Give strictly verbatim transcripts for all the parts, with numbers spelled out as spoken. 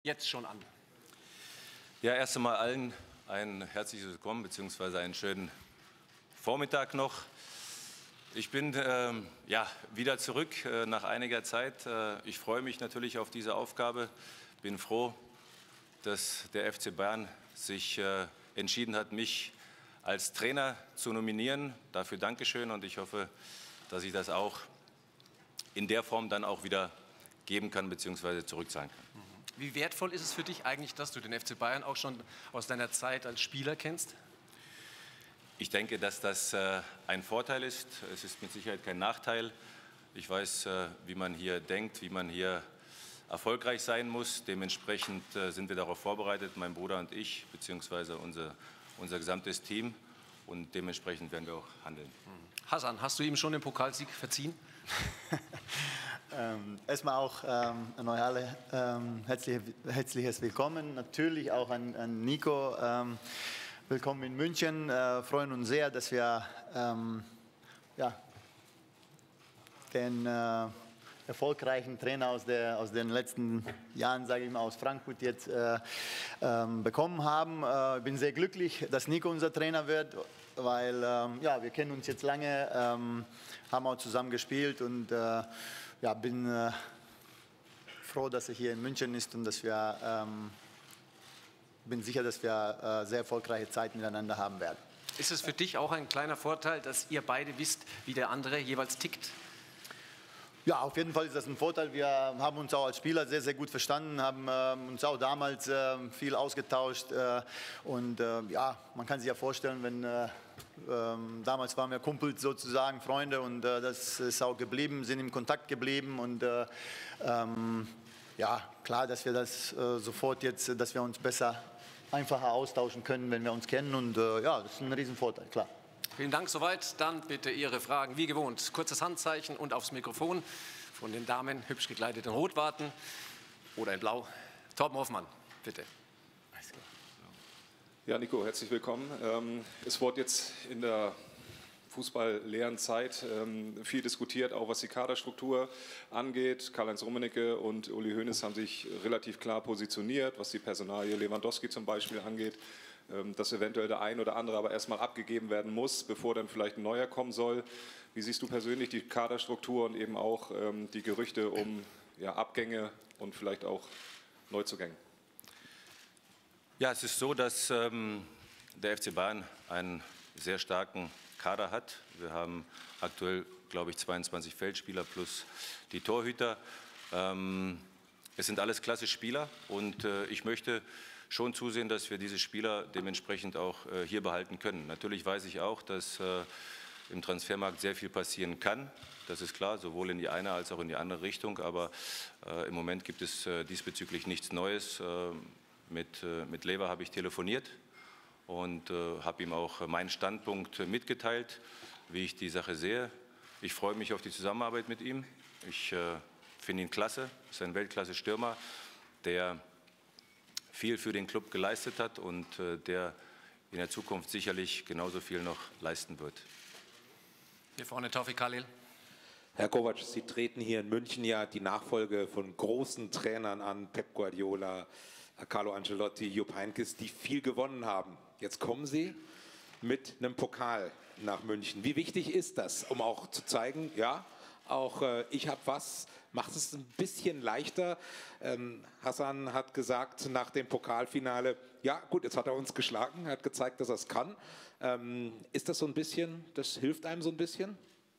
jetzt schon an. Ja, erst einmal allen ein herzliches Willkommen bzw. einen schönen Vormittag noch. Ich bin äh, ja, wieder zurück äh, nach einiger Zeit. Äh, ich freue mich natürlich auf diese Aufgabe. Bin froh, dass der F C Bayern sich äh, entschieden hat, mich als Trainer zu nominieren. Dafür Dankeschön und ich hoffe, dass ich das auch in der Form dann auch wieder geben kann bzw. zurückzahlen kann. Wie wertvoll ist es für dich eigentlich, dass du den F C Bayern auch schon aus deiner Zeit als Spieler kennst? Ich denke, dass das äh, ein Vorteil ist. Es ist mit Sicherheit kein Nachteil. Ich weiß, äh, wie man hier denkt, wie man hier erfolgreich sein muss. Dementsprechend äh, sind wir darauf vorbereitet, mein Bruder und ich, beziehungsweise unser, unser gesamtes Team. Und dementsprechend werden wir auch handeln. Hasan, hast du ihm schon den Pokalsieg verziehen? ähm, erstmal auch ähm, an euch alle ähm, herzlich, herzliches Willkommen. Natürlich auch an, an Nico. Ähm, willkommen in München. Äh, freuen uns sehr, dass wir ähm, ja, den äh, erfolgreichen Trainer aus, der, aus den letzten Jahren, sage ich mal, aus Frankfurt jetzt äh, ähm, bekommen haben. Ich äh, bin sehr glücklich, dass Nico unser Trainer wird, weil ähm, ja, wir kennen uns jetzt lange, ähm, haben auch zusammen gespielt und äh, ja, bin äh, froh, dass er hier in München ist und dass wir, ähm, bin sicher, dass wir äh, sehr erfolgreiche Zeit miteinander haben werden. Ist es für dich auch ein kleiner Vorteil, dass ihr beide wisst, wie der andere jeweils tickt? Ja, auf jeden Fall ist das ein Vorteil. Wir haben uns auch als Spieler sehr, sehr gut verstanden, haben äh, uns auch damals äh, viel ausgetauscht. Äh, und äh, ja, man kann sich ja vorstellen, wenn äh, äh, damals waren wir Kumpels sozusagen, Freunde und äh, das ist auch geblieben, sind im Kontakt geblieben. Und äh, ähm, ja, klar, dass wir das äh, sofort jetzt, dass wir uns besser, einfacher austauschen können, wenn wir uns kennen. Und äh, ja, das ist ein Riesenvorteil, klar. Vielen Dank soweit. Dann bitte Ihre Fragen, wie gewohnt. Kurzes Handzeichen und aufs Mikrofon von den Damen, hübsch gekleidet in Rot warten oder in Blau. Torben Hoffmann, bitte. Ja, Nico, herzlich willkommen. Es wurde jetzt in der fußballleeren Zeit viel diskutiert, auch was die Kaderstruktur angeht. Karl-Heinz Rummenigge und Uli Hoeneß haben sich relativ klar positioniert, was die Personalie Lewandowski zum Beispiel angeht, dass eventuell der ein oder andere aber erstmal abgegeben werden muss, bevor dann vielleicht ein neuer kommen soll. Wie siehst du persönlich die Kaderstruktur und eben auch ähm, die Gerüchte um ja, Abgänge und vielleicht auch Neuzugänge? Ja, es ist so, dass ähm, der F C Bayern einen sehr starken Kader hat. Wir haben aktuell, glaube ich, zweiundzwanzig Feldspieler plus die Torhüter. Ähm, es sind alles klasse Spieler und äh, ich möchte schon zusehen, dass wir diese Spieler dementsprechend auch äh, hier behalten können. Natürlich weiß ich auch, dass äh, im Transfermarkt sehr viel passieren kann. Das ist klar, sowohl in die eine als auch in die andere Richtung. Aber äh, im Moment gibt es äh, diesbezüglich nichts Neues. Äh, mit, äh, mit Lever habe ich telefoniert und äh, habe ihm auch meinen Standpunkt mitgeteilt, wie ich die Sache sehe. Ich freue mich auf die Zusammenarbeit mit ihm. Ich äh, finde ihn klasse. Er ist ein Weltklasse-Stürmer, der viel für den Club geleistet hat und äh, der in der Zukunft sicherlich genauso viel noch leisten wird. Hier vorne Tawfik Khalil. Herr Kovac, Sie treten hier in München ja die Nachfolge von großen Trainern an, Pep Guardiola, Carlo Ancelotti, Jupp Heynckes, die viel gewonnen haben. Jetzt kommen Sie mit einem Pokal nach München. Wie wichtig ist das, um auch zu zeigen, ja, auch äh, ich habe was, macht es ein bisschen leichter. Ähm, Hasan hat gesagt nach dem Pokalfinale, ja gut, jetzt hat er uns geschlagen, er hat gezeigt, dass er es kann. Ähm, ist das so ein bisschen, das hilft einem so ein bisschen?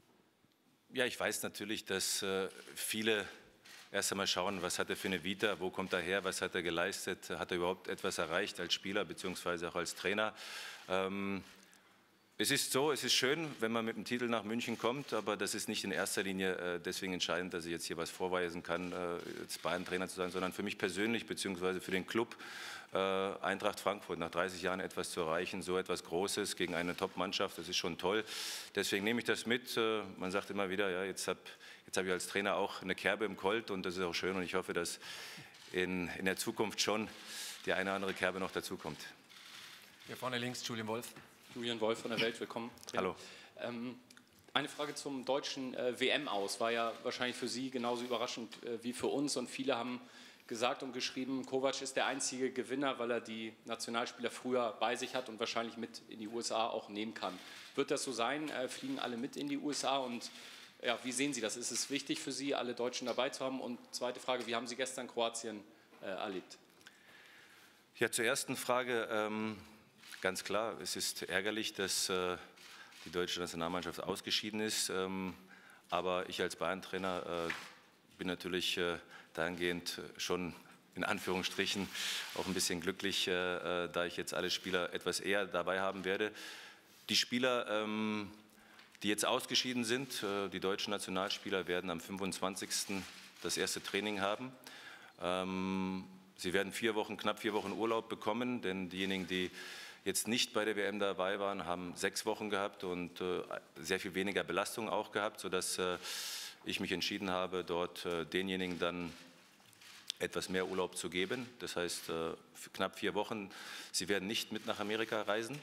Ja, ich weiß natürlich, dass äh, viele erst einmal schauen, was hat er für eine Vita, wo kommt er her, was hat er geleistet, hat er überhaupt etwas erreicht als Spieler bzw. auch als Trainer. Ähm, Es ist so, es ist schön, wenn man mit dem Titel nach München kommt, aber das ist nicht in erster Linie äh, deswegen entscheidend, dass ich jetzt hier was vorweisen kann, äh, jetzt Bayern-Trainer zu sein, sondern für mich persönlich bzw. für den Club äh, Eintracht Frankfurt nach dreißig Jahren etwas zu erreichen, so etwas Großes gegen eine Top-Mannschaft, das ist schon toll. Deswegen nehme ich das mit. Äh, man sagt immer wieder, ja, jetzt habe jetzt hab ich als Trainer auch eine Kerbe im Colt und das ist auch schön und ich hoffe, dass in, in der Zukunft schon die eine oder andere Kerbe noch dazukommt. Hier vorne links Julian Wolf. Julian Wolf von der Welt, willkommen. Hallo. Ähm, eine Frage zum deutschen äh, W M aus. War ja wahrscheinlich für Sie genauso überraschend äh, wie für uns und viele haben gesagt und geschrieben, Kovac ist der einzige Gewinner, weil er die Nationalspieler früher bei sich hat und wahrscheinlich mit in die U S A auch nehmen kann. Wird das so sein? Äh, fliegen alle mit in die U S A? Und ja, wie sehen Sie das? Ist es wichtig für Sie, alle Deutschen dabei zu haben? Und zweite Frage, wie haben Sie gestern Kroatien äh, erlebt? Ja, zur ersten Frage, ähm, ganz klar, es ist ärgerlich, dass äh, die deutsche Nationalmannschaft ausgeschieden ist. Ähm, aber ich als Bayern-Trainer äh, bin natürlich äh, dahingehend schon in Anführungsstrichen auch ein bisschen glücklich, äh, da ich jetzt alle Spieler etwas eher dabei haben werde. Die Spieler, ähm, die jetzt ausgeschieden sind, äh, die deutschen Nationalspieler, werden am fünfundzwanzigsten das erste Training haben. Ähm, sie werden vier Wochen, knapp vier Wochen Urlaub bekommen, denn diejenigen, die jetzt nicht bei der W M dabei waren, haben sechs Wochen gehabt und äh, sehr viel weniger Belastung auch gehabt, sodass äh, ich mich entschieden habe, dort äh, denjenigen dann etwas mehr Urlaub zu geben. Das heißt, äh, knapp vier Wochen. Sie werden nicht mit nach Amerika reisen.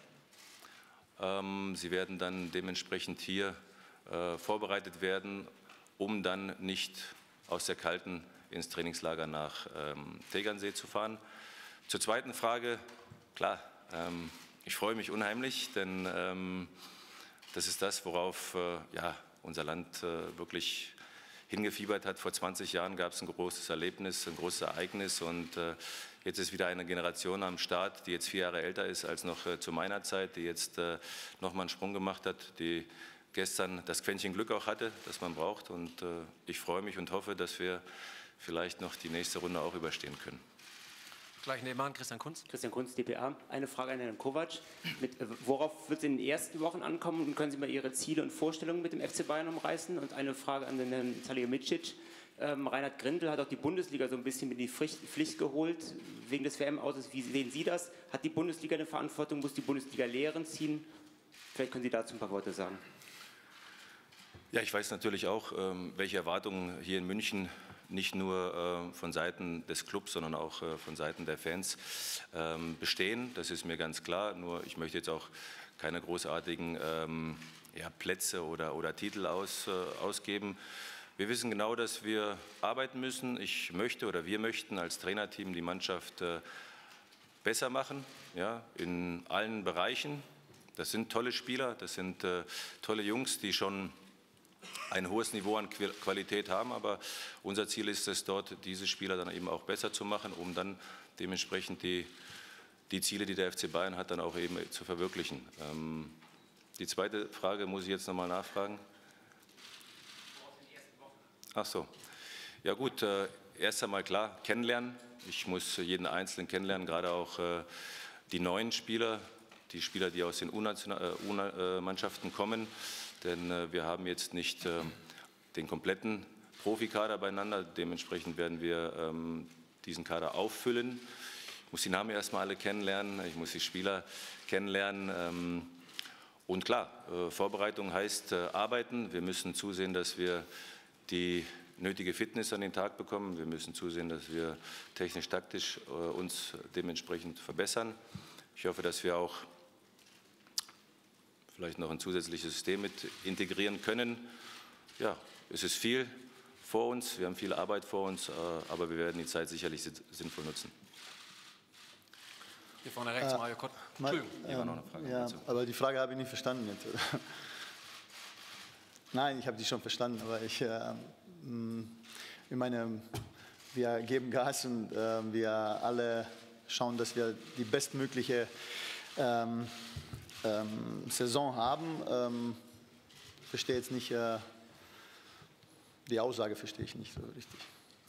Ähm, sie werden dann dementsprechend hier äh, vorbereitet werden, um dann nicht aus der Kalten ins Trainingslager nach ähm, Tegernsee zu fahren. Zur zweiten Frage, klar, ähm, ich freue mich unheimlich, denn ähm, das ist das, worauf äh, ja, unser Land äh, wirklich hingefiebert hat. Vor zwanzig Jahren gab es ein großes Erlebnis, ein großes Ereignis und äh, jetzt ist wieder eine Generation am Start, die jetzt vier Jahre älter ist als noch äh, zu meiner Zeit, die jetzt äh, nochmal einen Sprung gemacht hat, die gestern das Quäntchen Glück auch hatte, das man braucht und äh, ich freue mich und hoffe, dass wir vielleicht noch die nächste Runde auch überstehen können. Gleich nebenan, Christian Kunz. Christian Kunz, D P A. Eine Frage an Herrn Kovac. Mit, äh, worauf wird es in den ersten Wochen ankommen? Und können Sie mal Ihre Ziele und Vorstellungen mit dem F C Bayern umreißen? Und eine Frage an den Herrn Salihamidzic. Ähm, Reinhard Grindel hat auch die Bundesliga so ein bisschen mit in die Pflicht, Pflicht geholt, wegen des W M-Auses. Wie sehen Sie das? Hat die Bundesliga eine Verantwortung? Muss die Bundesliga Lehren ziehen? Vielleicht können Sie dazu ein paar Worte sagen. Ja, ich weiß natürlich auch, ähm, welche Erwartungen hier in München nicht nur äh, von Seiten des Clubs, sondern auch äh, von Seiten der Fans ähm, bestehen. Das ist mir ganz klar. Nur ich möchte jetzt auch keine großartigen ähm, ja, Plätze oder, oder Titel aus, äh, ausgeben. Wir wissen genau, dass wir arbeiten müssen. Ich möchte oder wir möchten als Trainerteam die Mannschaft äh, besser machen, ja, in allen Bereichen. Das sind tolle Spieler, das sind äh, tolle Jungs, die schon ein hohes Niveau an Qualität haben, aber unser Ziel ist es, dort diese Spieler dann eben auch besser zu machen, um dann dementsprechend die, die Ziele, die der F C Bayern hat, dann auch eben zu verwirklichen. Ähm, die zweite Frage muss ich jetzt nochmal nachfragen. Ach so. Ja gut, äh, erst einmal klar, kennenlernen. Ich muss jeden Einzelnen kennenlernen, gerade auch äh, die neuen Spieler, die Spieler, die aus den U-Mannschaften kommen. Denn äh, wir haben jetzt nicht äh, den kompletten Profikader beieinander. Dementsprechend werden wir ähm, diesen Kader auffüllen. Ich muss die Namen erstmal alle kennenlernen, ich muss die Spieler kennenlernen. Ähm, und klar, äh, Vorbereitung heißt äh, arbeiten. Wir müssen zusehen, dass wir die nötige Fitness an den Tag bekommen. Wir müssen zusehen, dass wir technisch-taktisch äh, uns dementsprechend verbessern. Ich hoffe, dass wir auch vielleicht noch ein zusätzliches System mit integrieren können. Ja, es ist viel vor uns, wir haben viel Arbeit vor uns, aber wir werden die Zeit sicherlich sinnvoll nutzen. Hier vorne rechts, äh, Mario Kott. Entschuldigung, hier war noch eine Frage. Ja, aber die Frage habe ich nicht verstanden jetzt. Nein, ich habe die schon verstanden, aber ich, äh, ich meine, wir geben Gas und äh, wir alle schauen, dass wir die bestmögliche ähm, Ähm, Saison haben. Ähm, verstehe jetzt nicht, äh, die Aussage verstehe ich nicht so richtig.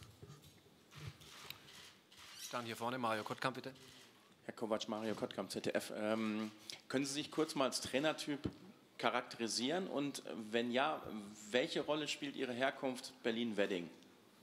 Dann hier vorne Mario Kottkamp, bitte. Herr Kovac, Mario Kottkamp, Z D F. Ähm, können Sie sich kurz mal als Trainertyp charakterisieren und wenn ja, welche Rolle spielt Ihre Herkunft Berlin-Wedding?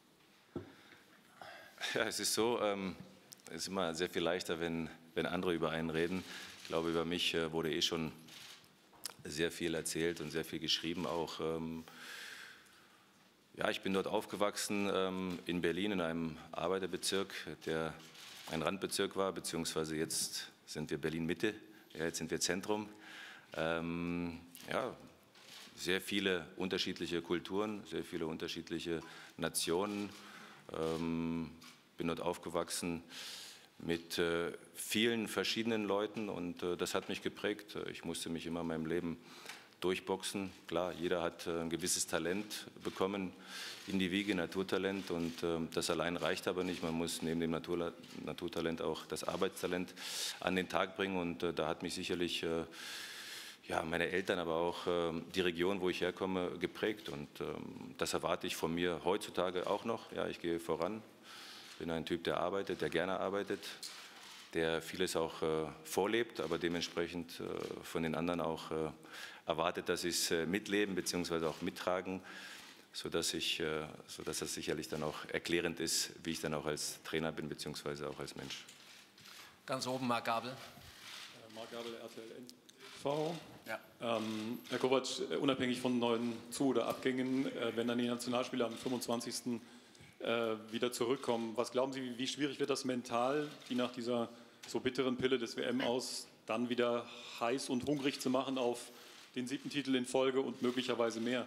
Ja, es ist so, ähm, es ist immer sehr viel leichter, wenn, wenn andere über einen reden. Ich glaube, über mich äh, wurde eh schon sehr viel erzählt und sehr viel geschrieben. Auch, ähm, ja, ich bin dort aufgewachsen ähm, in Berlin in einem Arbeiterbezirk, der ein Randbezirk war, beziehungsweise jetzt sind wir Berlin-Mitte, ja, jetzt sind wir Zentrum. Ähm, ja, sehr viele unterschiedliche Kulturen, sehr viele unterschiedliche Nationen. Ähm, bin dort aufgewachsen mit äh, vielen verschiedenen Leuten und äh, das hat mich geprägt. Ich musste mich immer in meinem Leben durchboxen. Klar, jeder hat äh, ein gewisses Talent bekommen in die Wiege, Naturtalent, und äh, das allein reicht aber nicht. Man muss neben dem Natur, Naturtalent auch das Arbeitstalent an den Tag bringen, und äh, da hat mich sicherlich äh, ja, meine Eltern, aber auch äh, die Region, wo ich herkomme, geprägt, und äh, das erwarte ich von mir heutzutage auch noch. Ja, ich gehe voran, bin ein Typ, der arbeitet, der gerne arbeitet, der vieles auch äh, vorlebt, aber dementsprechend äh, von den anderen auch äh, erwartet, dass sie es äh, mitleben bzw. auch mittragen, sodass, ich, äh, sodass das sicherlich dann auch erklärend ist, wie ich dann auch als Trainer bin bzw. auch als Mensch. Ganz oben Marc Gabel. Marc Gabel, R T L N V. Ja. Ähm, Herr Kovac, unabhängig von neuen Zu- oder Abgängen, äh, wenn dann die Nationalspieler am fünfundzwanzigsten Äh, wieder zurückkommen, was glauben Sie, wie schwierig wird das mental, die nach dieser so bitteren Pille des W M aus dann wieder heiß und hungrig zu machen auf den siebten Titel in Folge und möglicherweise mehr?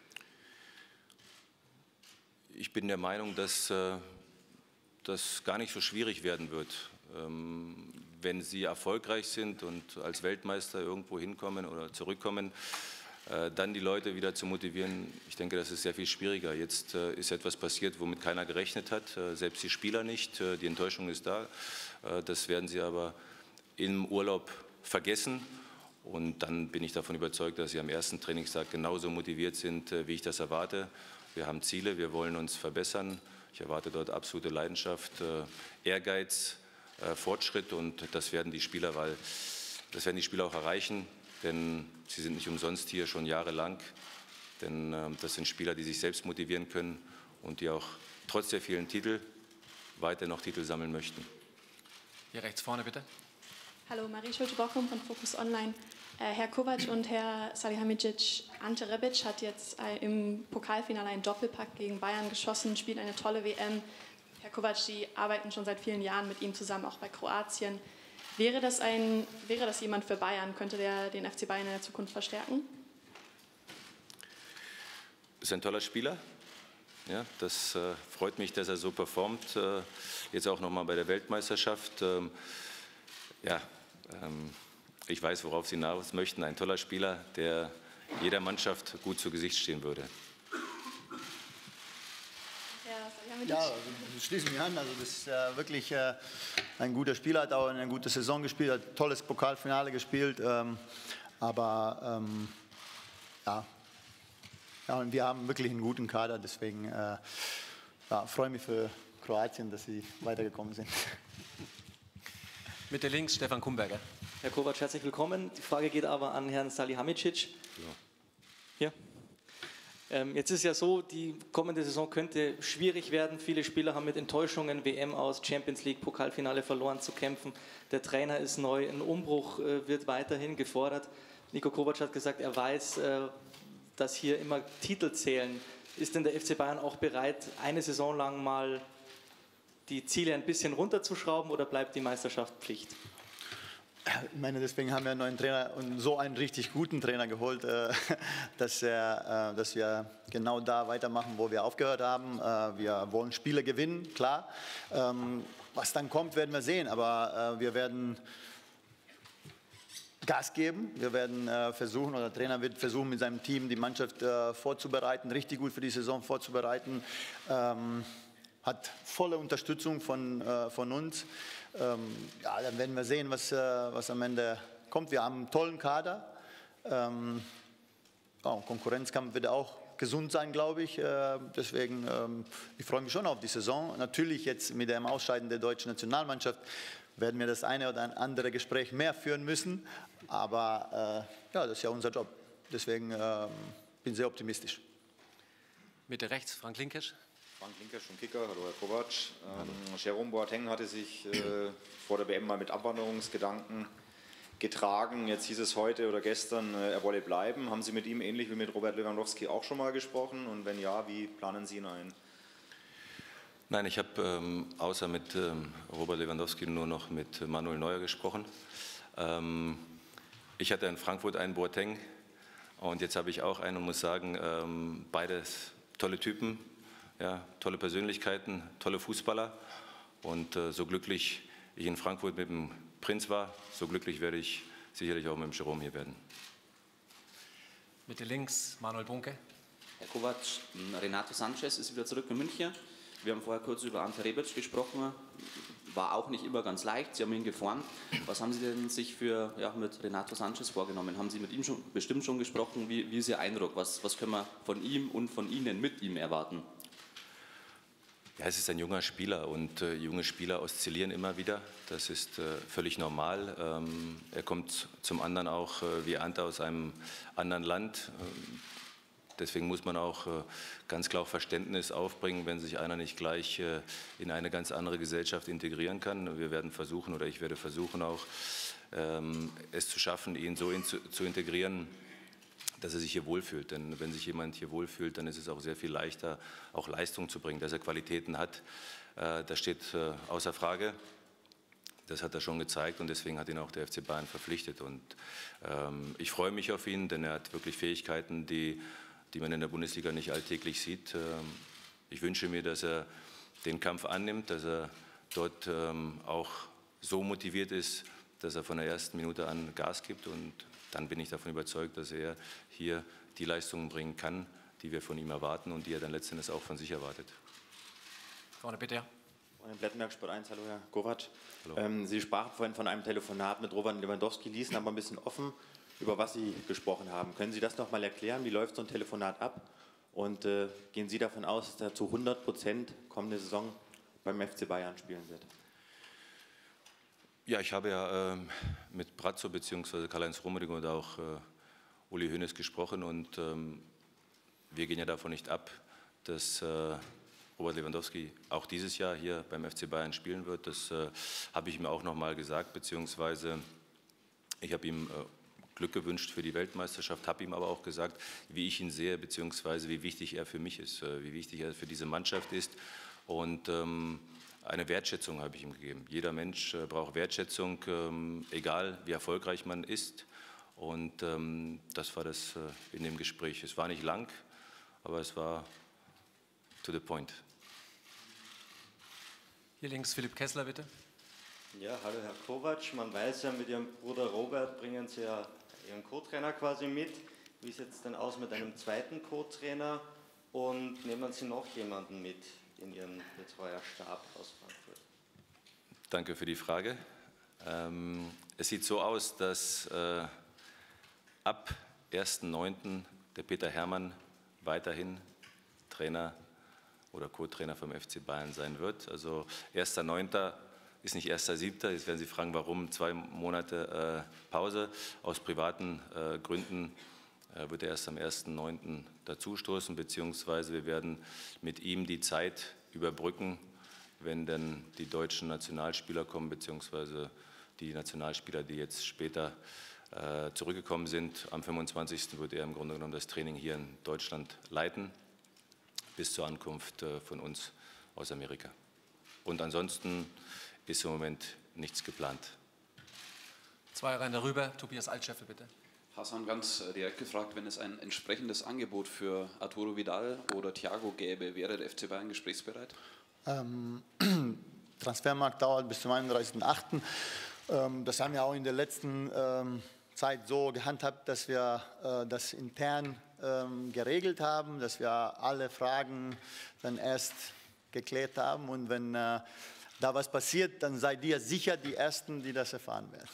Ich bin der Meinung, dass äh, das gar nicht so schwierig werden wird. Ähm, wenn Sie erfolgreich sind und als Weltmeister irgendwo hinkommen oder zurückkommen, äh, dann die Leute wieder zu motivieren, ich denke, das ist sehr viel schwieriger. Jetzt äh, ist etwas passiert, womit keiner gerechnet hat, äh, selbst die Spieler nicht. Äh, die Enttäuschung ist da. Äh, das werden sie aber im Urlaub vergessen. Und dann bin ich davon überzeugt, dass sie am ersten Trainingstag genauso motiviert sind, äh, wie ich das erwarte. Wir haben Ziele, wir wollen uns verbessern. Ich erwarte dort absolute Leidenschaft, äh, Ehrgeiz, äh, Fortschritt, und das werden die Spieler, weil das werden die Spieler auch erreichen, denn sie sind nicht umsonst hier schon jahrelang. Denn äh, das sind Spieler, die sich selbst motivieren können und die auch trotz der vielen Titel weiter noch Titel sammeln möchten. Hier rechts vorne bitte. Hallo, Marie Schulte-Bochum von Focus Online. Äh, Herr Kovac und Herr Salihamidzic, Ante Rebic hat jetzt äh, im Pokalfinale einen Doppelpack gegen Bayern geschossen, spielt eine tolle W M. Herr Kovac, Sie arbeiten schon seit vielen Jahren mit ihm zusammen, auch bei Kroatien. Wäre das, ein, wäre das jemand für Bayern? Könnte der den F C Bayern in der Zukunft verstärken? Ist ein toller Spieler. Ja, das äh, freut mich, dass er so performt. Äh, jetzt auch noch mal bei der Weltmeisterschaft. Ähm, ja, ähm, ich weiß, worauf Sie hinaus möchten. Ein toller Spieler, der jeder Mannschaft gut zu Gesicht stehen würde. Ja, also ich schließe mich an. Also das ist äh, wirklich äh, ein guter Spieler, hat auch eine gute Saison gespielt, hat ein tolles Pokalfinale gespielt. Ähm, aber ähm, ja. ja, und wir haben wirklich einen guten Kader, deswegen äh, ja, freue mich für Kroatien, dass sie weitergekommen sind. Mitte links Stefan Kumberger. Herr Kovac, herzlich willkommen. Die Frage geht aber an Herrn Salihamidzic. Ja. Hier. Ähm, jetzt ist ja so, die kommende Saison könnte schwierig werden. Viele Spieler haben mit Enttäuschungen W M aus, Champions League, Pokalfinale verloren zu kämpfen. Der Trainer ist neu, ein Umbruch äh, wird weiterhin gefordert. Niko Kovac hat gesagt, er weiß, äh, dass hier immer Titel zählen. Ist denn der F C Bayern auch bereit, eine Saison lang mal die Ziele ein bisschen runterzuschrauben, oder bleibt die Meisterschaft Pflicht? Ich meine, deswegen haben wir einen neuen Trainer und so einen richtig guten Trainer geholt, äh, dass, er, äh, dass wir genau da weitermachen, wo wir aufgehört haben. Äh, wir wollen Spiele gewinnen, klar. Ähm, was dann kommt, werden wir sehen. Aber äh, wir werden Gas geben. Wir werden äh, versuchen, oder der Trainer wird versuchen, mit seinem Team die Mannschaft äh, vorzubereiten, richtig gut für die Saison vorzubereiten. Ähm, hat volle Unterstützung von, äh, von uns. Ähm, ja, dann werden wir sehen, was, äh, was am Ende kommt. Wir haben einen tollen Kader. Ähm, oh, Konkurrenzkampf wird auch gesund sein, glaube ich. Äh, deswegen, ähm, ich freue mich schon auf die Saison. Natürlich jetzt mit dem Ausscheiden der deutschen Nationalmannschaft werden wir das eine oder andere Gespräch mehr führen müssen. Aber äh, ja, das ist ja unser Job. Deswegen äh, bin ich sehr optimistisch. Mitte rechts, Frank Linkesch. Frank Linkesch vom Kicker, hallo Herr Kovac. Ähm, Jerome Boateng hatte sich äh, vor der W M mal mit Abwanderungsgedanken getragen. Jetzt hieß es heute oder gestern, äh, er wolle bleiben. Haben Sie mit ihm ähnlich wie mit Robert Lewandowski auch schon mal gesprochen? Und wenn ja, wie planen Sie ihn ein? Nein, ich habe ähm, außer mit ähm, Robert Lewandowski nur noch mit Manuel Neuer gesprochen. Ähm, ich hatte in Frankfurt einen Boateng und jetzt habe ich auch einen und muss sagen, ähm, beides tolle Typen. Ja, tolle Persönlichkeiten, tolle Fußballer, Und äh, so glücklich ich in Frankfurt mit dem Prinz war, so glücklich werde ich sicherlich auch mit dem Jerome hier werden. Mitte links, Manuel Bunke. Herr Kovac, Renato Sanchez ist wieder zurück in München. Wir haben vorher kurz über Ante Rebic gesprochen. War auch nicht immer ganz leicht. Sie haben ihn geformt. Was haben Sie denn sich für, ja, mit Renato Sanchez vorgenommen? Haben Sie mit ihm schon, bestimmt schon gesprochen? Wie, wie ist Ihr Eindruck? Was, was können wir von ihm und von Ihnen mit ihm erwarten? Ja, es ist ein junger Spieler und äh, junge Spieler oszillieren immer wieder. Das ist äh, völlig normal. Ähm, er kommt zum anderen auch äh, wie Ante aus einem anderen Land. Ähm, Deswegen muss man auch äh, ganz klar Verständnis aufbringen, wenn sich einer nicht gleich äh, in eine ganz andere Gesellschaft integrieren kann. Wir werden versuchen, oder ich werde versuchen auch, ähm, es zu schaffen, ihn so in, zu, zu integrieren, dass er sich hier wohlfühlt. Denn wenn sich jemand hier wohlfühlt, dann ist es auch sehr viel leichter, auch Leistung zu bringen. Dass er Qualitäten hat, äh, das steht äh, außer Frage. Das hat er schon gezeigt und deswegen hat ihn auch der F C Bayern verpflichtet. Und ähm, ich freue mich auf ihn, denn er hat wirklich Fähigkeiten, die die man in der Bundesliga nicht alltäglich sieht. Ich wünsche mir, dass er den Kampf annimmt, dass er dort auch so motiviert ist, dass er von der ersten Minute an Gas gibt. Und dann bin ich davon überzeugt, dass er hier die Leistungen bringen kann, die wir von ihm erwarten und die er dann letztendlich auch von sich erwartet. Vorne bitte. Vorne Blettenberg, Sport eins, hallo Herr Kovac. Ähm, Sie sprachen vorhin von einem Telefonat mit Robert Lewandowski, ließen aber ein bisschen offen, über was Sie gesprochen haben. Können Sie das noch mal erklären? Wie läuft so ein Telefonat ab? Und äh, gehen Sie davon aus, dass er zu hundert Prozent kommende Saison beim F C Bayern spielen wird? Ja, ich habe ja äh, mit Brazzo bzw. Karl-Heinz Rummenigge und auch äh, Uli Hoeneß gesprochen und ähm, wir gehen ja davon nicht ab, dass äh, Robert Lewandowski auch dieses Jahr hier beim F C Bayern spielen wird. Das äh, habe ich ihm auch noch mal gesagt, beziehungsweise ich habe ihm äh, Glück gewünscht für die Weltmeisterschaft, habe ihm aber auch gesagt, wie ich ihn sehe, beziehungsweise wie wichtig er für mich ist, wie wichtig er für diese Mannschaft ist. Und ähm, eine Wertschätzung habe ich ihm gegeben. Jeder Mensch äh, braucht Wertschätzung, ähm, egal wie erfolgreich man ist. Und ähm, das war das äh, in dem Gespräch. Es war nicht lang, aber es war to the point. Hier links Philipp Kessler, bitte. Ja, hallo Herr Kovac. Man weiß ja, mit Ihrem Bruder Robert bringen Sie ja Ihren Co-Trainer quasi mit. Wie sieht es denn aus mit einem zweiten Co-Trainer und nehmen Sie noch jemanden mit in Ihren Betreuerstab aus Frankfurt? Danke für die Frage. Ähm, es sieht so aus, dass äh, ab ersten neunten der Peter Hermann weiterhin Trainer oder Co-Trainer vom F C Bayern sein wird. Also erster neunter ist nicht erster siebter Jetzt werden Sie fragen, warum zwei Monate äh, Pause. Aus privaten äh, Gründen äh, wird er erst am ersten neunten dazustoßen, beziehungsweise wir werden mit ihm die Zeit überbrücken, wenn dann die deutschen Nationalspieler kommen, beziehungsweise die Nationalspieler, die jetzt später äh, zurückgekommen sind. Am fünfundzwanzigsten wird er im Grunde genommen das Training hier in Deutschland leiten, bis zur Ankunft äh, von uns aus Amerika. Und ansonsten ist im Moment nichts geplant. Zwei Reihen darüber, Tobias Altscheffel, bitte. Hassan, ganz direkt gefragt, wenn es ein entsprechendes Angebot für Arturo Vidal oder Thiago gäbe, wäre der F C Bayern gesprächsbereit? Ähm, Transfermarkt dauert bis zum einunddreißigsten achten Ähm, das haben wir auch in der letzten ähm, Zeit so gehandhabt, dass wir äh, das intern ähm, geregelt haben, dass wir alle Fragen dann erst geklärt haben und wenn äh, da was passiert, dann seid ihr sicher die Ersten, die das erfahren werden.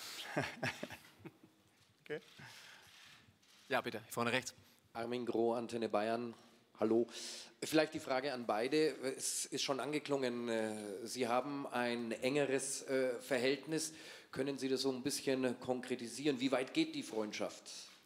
Okay. Ja, bitte, vorne rechts. Armin Groh, Antenne Bayern. Hallo. Vielleicht die Frage an beide. Es ist schon angeklungen, Sie haben ein engeres Verhältnis. Können Sie das so ein bisschen konkretisieren? Wie weit geht die Freundschaft?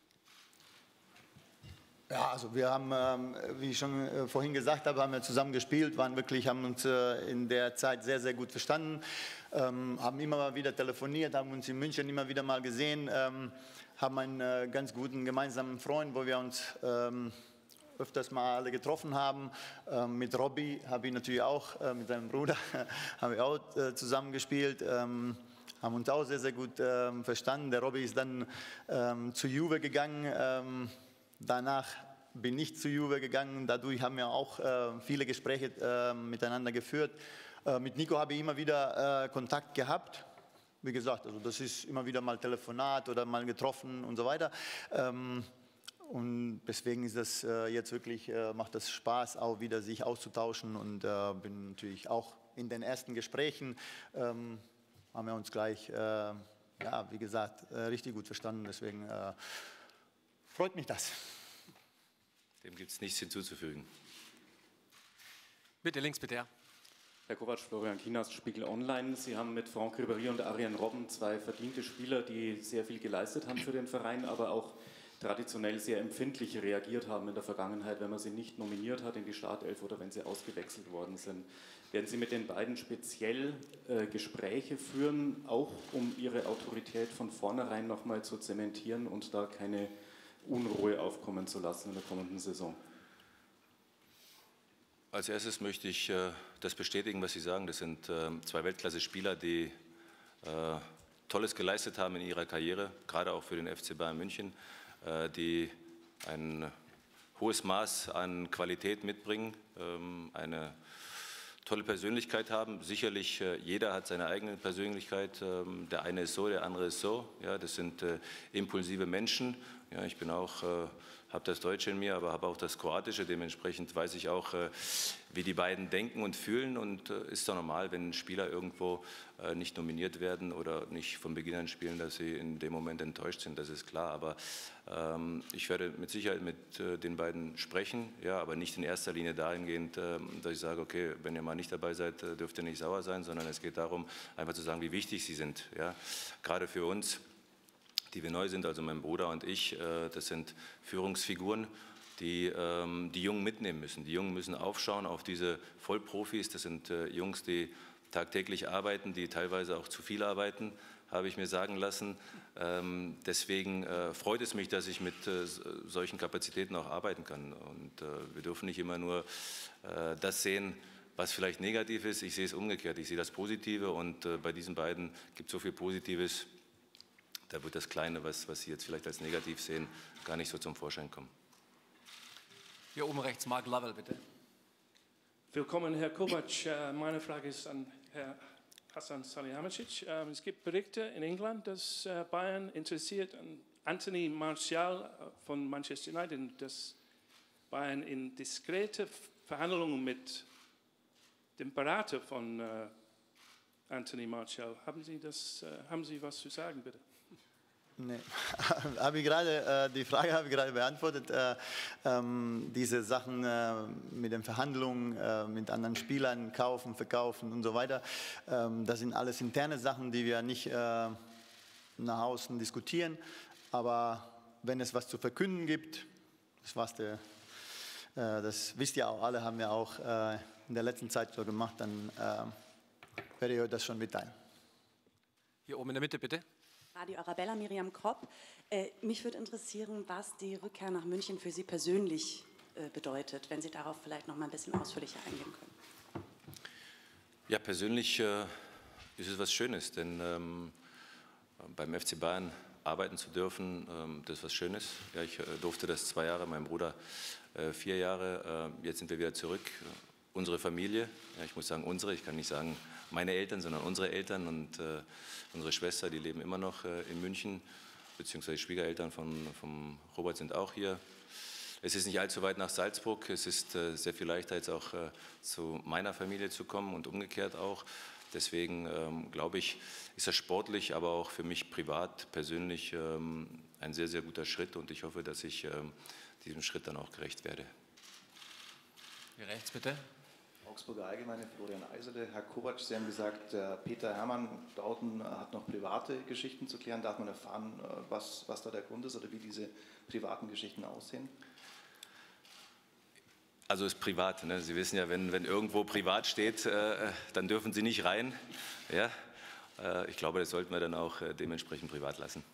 Ja, also wir haben, ähm, wie ich schon äh, vorhin gesagt habe, haben wir zusammen gespielt, waren wirklich, haben uns äh, in der Zeit sehr, sehr gut verstanden, ähm, haben immer mal wieder telefoniert, haben uns in München immer wieder mal gesehen, ähm, haben einen äh, ganz guten gemeinsamen Freund, wo wir uns ähm, öfters mal alle getroffen haben. Ähm, mit Robby habe ich natürlich auch, äh, mit seinem Bruder, haben wir auch äh, zusammen gespielt. Ähm, haben uns auch sehr, sehr gut ähm, verstanden. Der Robby ist dann ähm, zu Juve gegangen. Ähm, danach bin ich zu Juve gegangen. Dadurch haben wir auch äh, viele Gespräche äh, miteinander geführt. Äh, mit Nico habe ich immer wieder äh, Kontakt gehabt. Wie gesagt, also das ist immer wieder mal Telefonat oder mal getroffen und so weiter. Ähm, und deswegen ist das äh, jetzt wirklich, äh, macht das Spaß, auch wieder sich auszutauschen und äh, bin natürlich auch in den ersten Gesprächen, ähm, haben wir uns gleich, äh, ja, wie gesagt, äh, richtig gut verstanden. Deswegen äh, freut mich das. Dem gibt es nichts hinzuzufügen. Bitte links, bitte, Herr. Herr Kovac, Florian Kienast, Spiegel Online. Sie haben mit Franck Ribéry und Arjen Robben zwei verdiente Spieler, die sehr viel geleistet haben für den Verein, aber auch traditionell sehr empfindlich reagiert haben in der Vergangenheit, wenn man sie nicht nominiert hat in die Startelf oder wenn sie ausgewechselt worden sind. Werden Sie mit den beiden speziell äh, Gespräche führen, auch um ihre Autorität von vornherein nochmal zu zementieren und da keine Unruhe aufkommen zu lassen in der kommenden Saison? Als erstes möchte ich äh, das bestätigen, was Sie sagen. Das sind äh, zwei Weltklasse-Spieler, die äh, Tolles geleistet haben in ihrer Karriere, gerade auch für den F C Bayern München, äh, die ein hohes Maß an Qualität mitbringen, ähm, eine tolle Persönlichkeit haben. Sicherlich, äh, jeder hat seine eigene Persönlichkeit. Ähm, der eine ist so, der andere ist so. Ja, das sind äh, impulsive Menschen. Ja, ich bin auch... Äh, habe das Deutsche in mir, aber habe auch das Kroatische. Dementsprechend weiß ich auch, wie die beiden denken und fühlen. Und ist doch normal, wenn Spieler irgendwo nicht nominiert werden oder nicht von Beginn an spielen, dass sie in dem Moment enttäuscht sind. Das ist klar. Aber ähm, ich werde mit Sicherheit mit äh, den beiden sprechen. Ja, aber nicht in erster Linie dahingehend, äh, dass ich sage, okay, wenn ihr mal nicht dabei seid, dürft ihr nicht sauer sein, sondern es geht darum, einfach zu sagen, wie wichtig sie sind. Ja, gerade für uns, die wir neu sind, also mein Bruder und ich, das sind Führungsfiguren, die ähm, die Jungen mitnehmen müssen. Die Jungen müssen aufschauen auf diese Vollprofis. Das sind äh, Jungs, die tagtäglich arbeiten, die teilweise auch zu viel arbeiten, habe ich mir sagen lassen. Ähm, deswegen äh, freut es mich, dass ich mit äh, solchen Kapazitäten auch arbeiten kann. Und äh, wir dürfen nicht immer nur äh, das sehen, was vielleicht negativ ist. Ich sehe es umgekehrt. Ich sehe das Positive und äh, bei diesen beiden gibt es so viel Positives. Da wird das Kleine, was, was Sie jetzt vielleicht als negativ sehen, gar nicht so zum Vorschein kommen. Hier oben rechts, Mark Lovell, bitte. Willkommen, Herr Kovac. Meine Frage ist an Herrn Hasan Salihamidzic. Es gibt Berichte in England, dass Bayern interessiert an Anthony Martial von Manchester United, dass Bayern in diskrete Verhandlungen mit dem Berater von Anthony Martial. Haben Sie, das, haben Sie was zu sagen, bitte? Nee, habe ich gerade, äh, die Frage habe ich gerade beantwortet. Äh, ähm, diese Sachen äh, mit den Verhandlungen, äh, mit anderen Spielern, kaufen, verkaufen und so weiter, ähm, das sind alles interne Sachen, die wir nicht äh, nach außen diskutieren. Aber wenn es was zu verkünden gibt, das, was der, äh, das wisst ihr auch alle, haben wir auch äh, in der letzten Zeit so gemacht, dann äh, werde ich euch das schon mitteilen. Hier oben in der Mitte, bitte. Radio Arabella, Miriam Kropp. Äh, mich würde interessieren, was die Rückkehr nach München für Sie persönlich äh, bedeutet, wenn Sie darauf vielleicht noch mal ein bisschen ausführlicher eingehen können. Ja, persönlich äh, ist es was Schönes, denn ähm, beim F C Bayern arbeiten zu dürfen, ähm, das ist was Schönes. Ja, ich äh, durfte das zwei Jahre, mein Bruder äh, vier Jahre. Äh, jetzt sind wir wieder zurück. Unsere Familie, ja, ich muss sagen unsere, ich kann nicht sagen meine Eltern, sondern unsere Eltern und äh, unsere Schwester, die leben immer noch äh, in München, beziehungsweise die Schwiegereltern von, von Robert sind auch hier. Es ist nicht allzu weit nach Salzburg, es ist äh, sehr viel leichter jetzt auch äh, zu meiner Familie zu kommen und umgekehrt auch. Deswegen ähm, glaube ich, ist das sportlich, aber auch für mich privat, persönlich ähm, ein sehr, sehr guter Schritt und ich hoffe, dass ich ähm, diesem Schritt dann auch gerecht werde. Hier rechts bitte. Augsburger Allgemeine, Florian Eisele. Herr Kovac, Sie haben gesagt, der Peter Hermann draußen hat noch private Geschichten zu klären. Darf man erfahren, was, was da der Grund ist oder wie diese privaten Geschichten aussehen? Also ist privat. Ne? Sie wissen ja, wenn, wenn irgendwo privat steht, äh, dann dürfen Sie nicht rein. Ja? Äh, ich glaube, das sollten wir dann auch äh, dementsprechend privat lassen.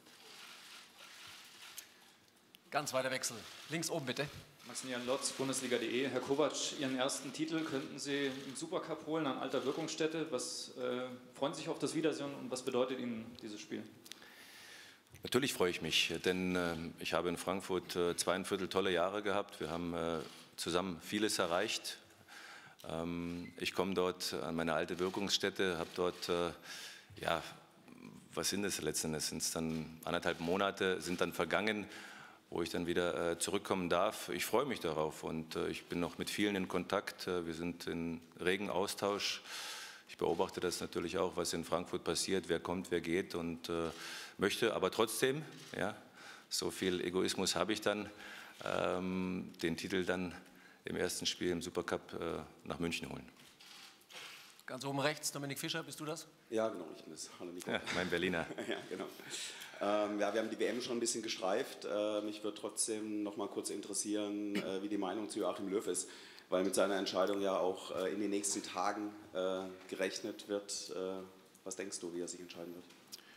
Ganz weiter Wechsel. Links oben bitte. Maximilian Lotz, Bundesliga punkt de. Herr Kovac, Ihren ersten Titel könnten Sie im Supercup holen an alter Wirkungsstätte. Was äh, freuen Sie sich auf das Wiedersehen und was bedeutet Ihnen dieses Spiel? Natürlich freue ich mich, denn äh, ich habe in Frankfurt äh, zweieinviertel tolle Jahre gehabt. Wir haben äh, zusammen vieles erreicht. Ähm, ich komme dort an meine alte Wirkungsstätte, habe dort, äh, ja, was sind es letzten Endes? Sind es dann anderthalb Monate, sind dann vergangen, wo ich dann wieder äh, zurückkommen darf. Ich freue mich darauf und äh, ich bin noch mit vielen in Kontakt. Äh, wir sind in regen Austausch. Ich beobachte das natürlich auch, was in Frankfurt passiert, wer kommt, wer geht und äh, möchte aber trotzdem, ja, so viel Egoismus habe ich dann, ähm, den Titel dann im ersten Spiel im Supercup äh, nach München holen. Ganz oben rechts, Dominik Fischer, bist du das? Ja, genau, ich bin das. Hallo Nico. Ja, mein Berliner. Ja, genau. Ähm, ja, wir haben die W M schon ein bisschen gestreift. Äh, mich würde trotzdem noch mal kurz interessieren, äh, wie die Meinung zu Joachim Löw ist, weil mit seiner Entscheidung ja auch äh, in den nächsten Tagen äh, gerechnet wird. Äh, was denkst du, wie er sich entscheiden wird?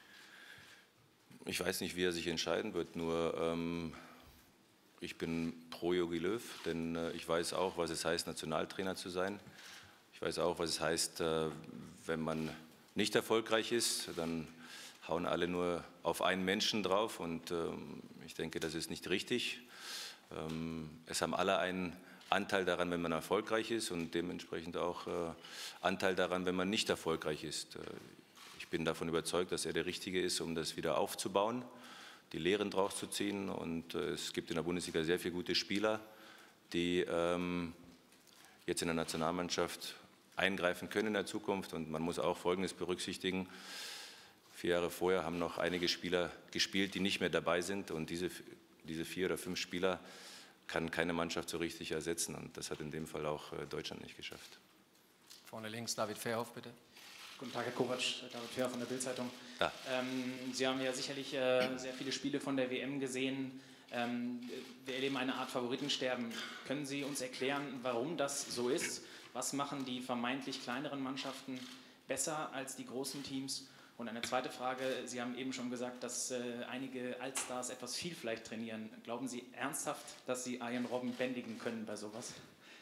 Ich weiß nicht, wie er sich entscheiden wird, nur ähm, ich bin pro Jogi Löw, denn äh, ich weiß auch, was es heißt, Nationaltrainer zu sein. Ich weiß auch, was es heißt, äh, wenn man nicht erfolgreich ist, dann hauen alle nur auf einen Menschen drauf und ähm, ich denke, das ist nicht richtig. Ähm, es haben alle einen Anteil daran, wenn man erfolgreich ist und dementsprechend auch äh, Anteil daran, wenn man nicht erfolgreich ist. Äh, ich bin davon überzeugt, dass er der Richtige ist, um das wieder aufzubauen, die Lehren draus zu ziehen und äh, es gibt in der Bundesliga sehr viele gute Spieler, die ähm, jetzt in der Nationalmannschaft eingreifen können in der Zukunft und man muss auch Folgendes berücksichtigen. Vier Jahre vorher haben noch einige Spieler gespielt, die nicht mehr dabei sind und diese, diese vier oder fünf Spieler kann keine Mannschaft so richtig ersetzen und das hat in dem Fall auch Deutschland nicht geschafft. Vorne links David Fairhoff, bitte. Guten Tag, Herr Kovac, David Fairhoff von der Bild-Zeitung. Ja. Ähm, Sie haben ja sicherlich äh, sehr viele Spiele von der W M gesehen. Ähm, wir erleben eine Art Favoritensterben. Können Sie uns erklären, warum das so ist? Was machen die vermeintlich kleineren Mannschaften besser als die großen Teams? Und eine zweite Frage, Sie haben eben schon gesagt, dass äh, einige Allstars etwas viel vielleicht trainieren. Glauben Sie ernsthaft, dass Sie Arjen Robben bändigen können bei sowas?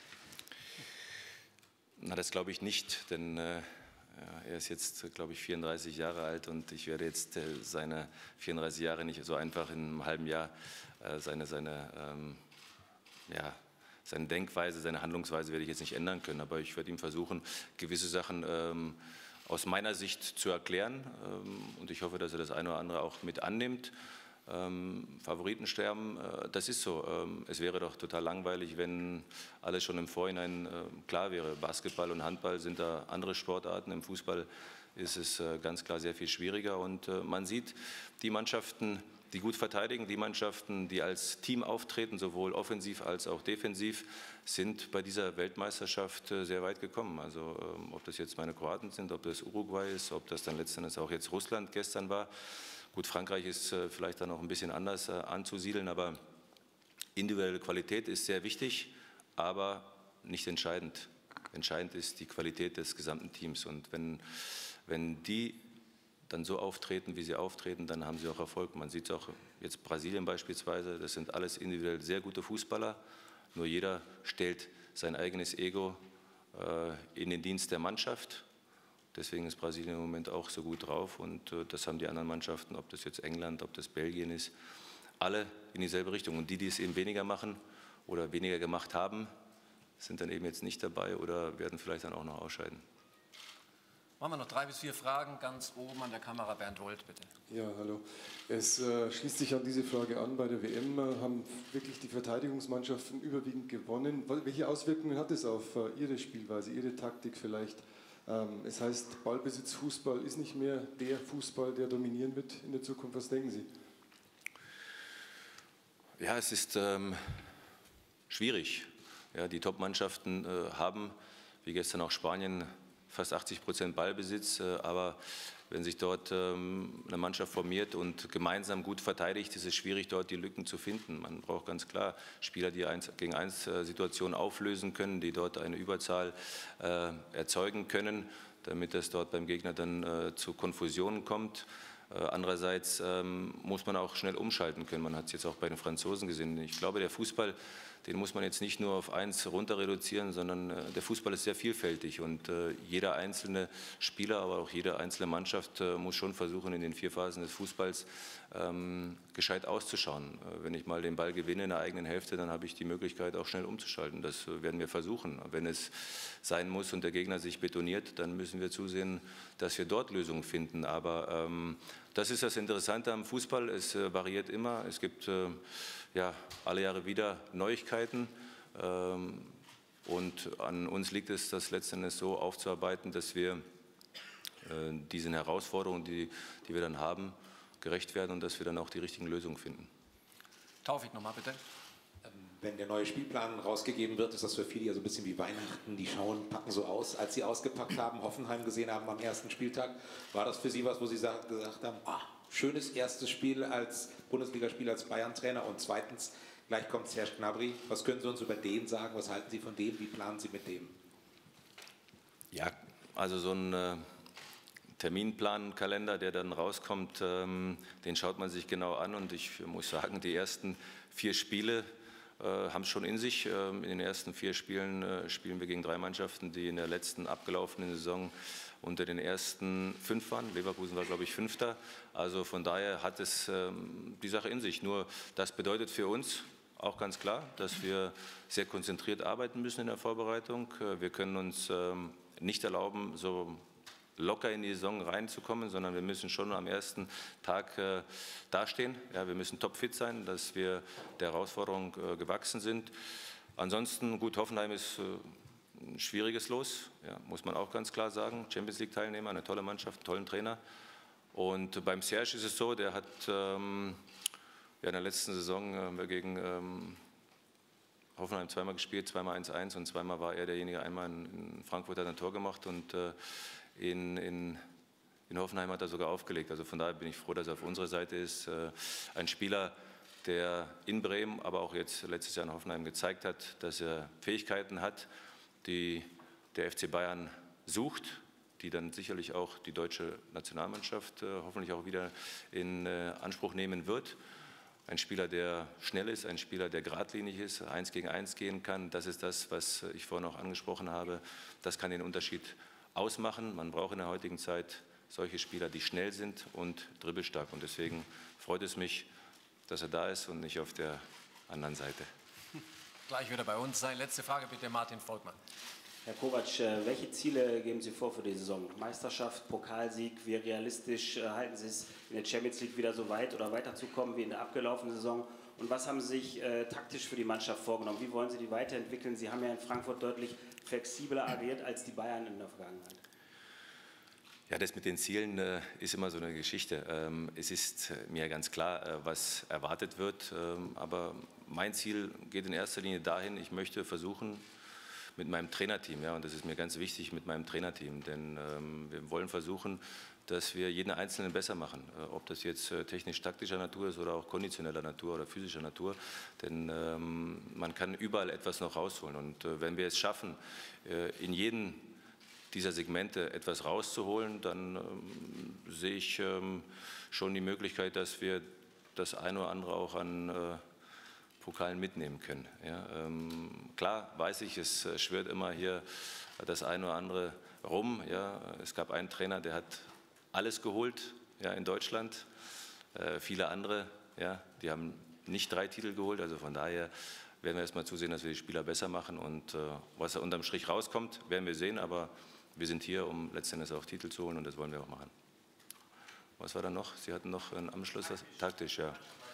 Na, das glaube ich nicht, denn äh, er ist jetzt, glaube ich, vierunddreißig Jahre alt und ich werde jetzt äh, seine vierunddreißig Jahre nicht so einfach in einem halben Jahr äh, seine, seine, ähm, ja, seine Denkweise, seine Handlungsweise werde ich jetzt nicht ändern können, aber ich werde ihm versuchen, gewisse Sachen ähm, aus meiner Sicht zu erklären ähm, und ich hoffe, dass er das eine oder andere auch mit annimmt. Ähm, Favoritensterben, äh, das ist so. Ähm, es wäre doch total langweilig, wenn alles schon im Vorhinein äh, klar wäre. Basketball und Handball sind da andere Sportarten. Im Fußball ist es äh, ganz klar sehr viel schwieriger und äh, man sieht die Mannschaften, die gut verteidigen, die Mannschaften, die als Team auftreten, sowohl offensiv als auch defensiv, sind bei dieser Weltmeisterschaft äh, sehr weit gekommen. Also ähm, ob das jetzt meine Kroaten sind, ob das Uruguay ist, ob das dann letztendlich auch jetzt Russland gestern war. Gut, Frankreich ist äh, vielleicht dann noch ein bisschen anders äh, anzusiedeln, aber individuelle Qualität ist sehr wichtig, aber nicht entscheidend. Entscheidend ist die Qualität des gesamten Teams. Und wenn, wenn die dann so auftreten, wie sie auftreten, dann haben sie auch Erfolg. Man sieht es auch jetzt Brasilien beispielsweise, das sind alles individuell sehr gute Fußballer, nur jeder stellt sein eigenes Ego äh, in den Dienst der Mannschaft. Deswegen ist Brasilien im Moment auch so gut drauf und äh, das haben die anderen Mannschaften, ob das jetzt England, ob das Belgien ist, alle in dieselbe Richtung. Und die, die es eben weniger machen oder weniger gemacht haben, sind dann eben jetzt nicht dabei oder werden vielleicht dann auch noch ausscheiden. Machen wir noch drei bis vier Fragen. Ganz oben an der Kamera Bernd Wold, bitte. Ja, hallo. Es äh, schließt sich an diese Frage an. Bei der W M äh, haben wirklich die Verteidigungsmannschaften überwiegend gewonnen. Welche Auswirkungen hat es auf äh, Ihre Spielweise, Ihre Taktik vielleicht? Ähm, es heißt, Ballbesitz, Fußball ist nicht mehr der Fußball, der dominieren wird in der Zukunft. Was denken Sie? Ja, es ist ähm, schwierig. Ja, die Top-Mannschaften äh, haben, wie gestern auch Spanien, fast achtzig Prozent Ballbesitz, äh, aber wenn sich dort ähm, eine Mannschaft formiert und gemeinsam gut verteidigt, ist es schwierig, dort die Lücken zu finden. Man braucht ganz klar Spieler, die eins gegen eins äh, Situationen auflösen können, die dort eine Überzahl äh, erzeugen können, damit es dort beim Gegner dann äh, zu Konfusionen kommt. Äh, andererseits ähm, muss man auch schnell umschalten können. Man hat es jetzt auch bei den Franzosen gesehen. Ich glaube, der Fußball den muss man jetzt nicht nur auf eins runter reduzieren, sondern äh, der Fußball ist sehr vielfältig und äh, jeder einzelne Spieler, aber auch jede einzelne Mannschaft äh, muss schon versuchen, in den vier Phasen des Fußballs ähm, gescheit auszuschauen. Äh, wenn ich mal den Ball gewinne in der eigenen Hälfte, dann habe ich die Möglichkeit, auch schnell umzuschalten. Das äh, werden wir versuchen. Wenn es sein muss und der Gegner sich betoniert, dann müssen wir zusehen, dass wir dort Lösungen finden. Aber ähm, das ist das Interessante am Fußball. Es äh, variiert immer. Es gibt äh, ja, alle Jahre wieder Neuigkeiten. Ähm, und an uns liegt es, das letztendlich so aufzuarbeiten, dass wir äh, diesen Herausforderungen, die, die wir dann haben, gerecht werden und dass wir dann auch die richtigen Lösungen finden. Taufik nochmal bitte. Wenn der neue Spielplan rausgegeben wird, ist das für viele ja so ein bisschen wie Weihnachten. Die schauen, packen so aus. Als Sie ausgepackt haben, Hoffenheim gesehen haben am ersten Spieltag, war das für Sie was, wo Sie gesagt haben, ah, schönes erstes Spiel als Bundesligaspiel als Bayern-Trainer und zweitens, gleich kommt Serge Gnabry. Was können Sie uns über den sagen? Was halten Sie von dem? Wie planen Sie mit dem? Ja, also so ein äh, Terminplankalender, der dann rauskommt, ähm, den schaut man sich genau an und ich muss sagen, die ersten vier Spiele haben es schon in sich. In den ersten vier Spielen spielen wir gegen drei Mannschaften, die in der letzten abgelaufenen Saison unter den ersten fünf waren. Leverkusen war, glaube ich, Fünfter. Also von daher hat es die Sache in sich. Nur das bedeutet für uns auch ganz klar, dass wir sehr konzentriert arbeiten müssen in der Vorbereitung. Wir können uns nicht erlauben, so locker in die Saison reinzukommen, sondern wir müssen schon am ersten Tag äh, dastehen. Ja, wir müssen topfit sein, dass wir der Herausforderung äh, gewachsen sind. Ansonsten, gut, Hoffenheim ist äh, ein schwieriges Los, ja, muss man auch ganz klar sagen. Champions League-Teilnehmer, eine tolle Mannschaft, einen tollen Trainer. Und beim Serge ist es so, der hat ähm, ja, in der letzten Saison haben wir gegen ähm, Hoffenheim zweimal gespielt, zweimal eins eins und zweimal war er derjenige, einmal in Frankfurt hat er ein Tor gemacht und äh, In, in, in Hoffenheim hat er sogar aufgelegt. Also von daher bin ich froh, dass er auf unserer Seite ist. Äh, ein Spieler, der in Bremen, aber auch jetzt letztes Jahr in Hoffenheim gezeigt hat, dass er Fähigkeiten hat, die der F C Bayern sucht, die dann sicherlich auch die deutsche Nationalmannschaft äh, hoffentlich auch wieder in äh, Anspruch nehmen wird. Ein Spieler, der schnell ist, ein Spieler, der geradlinig ist, eins gegen eins gehen kann. Das ist das, was ich vorhin auch angesprochen habe. Das kann den Unterschied ausmachen. Man braucht in der heutigen Zeit solche Spieler, die schnell sind und dribbelstark. Und deswegen freut es mich, dass er da ist und nicht auf der anderen Seite. Gleich wieder bei uns sein. Letzte Frage bitte, Martin Volkmann. Herr Kovac, welche Ziele geben Sie vor für die Saison? Meisterschaft, Pokalsieg, wie realistisch halten Sie es, in der Champions League wieder so weit oder weiterzukommen wie in der abgelaufenen Saison? Und was haben Sie sich äh, taktisch für die Mannschaft vorgenommen? Wie wollen Sie die weiterentwickeln? Sie haben ja in Frankfurt deutlich flexibler agiert als die Bayern in der Vergangenheit. Ja, das mit den Zielen äh, ist immer so eine Geschichte. Ähm, es ist mir ganz klar, äh, was erwartet wird. Ähm, aber mein Ziel geht in erster Linie dahin, ich möchte versuchen, mit meinem Trainerteam, ja, und das ist mir ganz wichtig, mit meinem Trainerteam, denn ähm, wir wollen versuchen, dass wir jeden Einzelnen besser machen, äh, ob das jetzt äh, technisch-taktischer Natur ist oder auch konditioneller Natur oder physischer Natur, denn ähm, man kann überall etwas noch rausholen und äh, wenn wir es schaffen, äh, in jedem dieser Segmente etwas rauszuholen, dann ähm, sehe ich ähm, schon die Möglichkeit, dass wir das eine oder andere auch an äh, Pokalen mitnehmen können. Ja, ähm, klar weiß ich, es schwirrt immer hier das eine oder andere rum. Ja. Es gab einen Trainer, der hat alles geholt, ja, in Deutschland. Äh, viele andere, ja, die haben nicht drei Titel geholt. Also von daher werden wir erstmal zusehen, dass wir die Spieler besser machen. Und äh, was da unterm Strich rauskommt, werden wir sehen. Aber wir sind hier, um letztendlich auch Titel zu holen und das wollen wir auch machen. Was war da noch? Sie hatten noch einen Anschluss, das, taktisch, ja.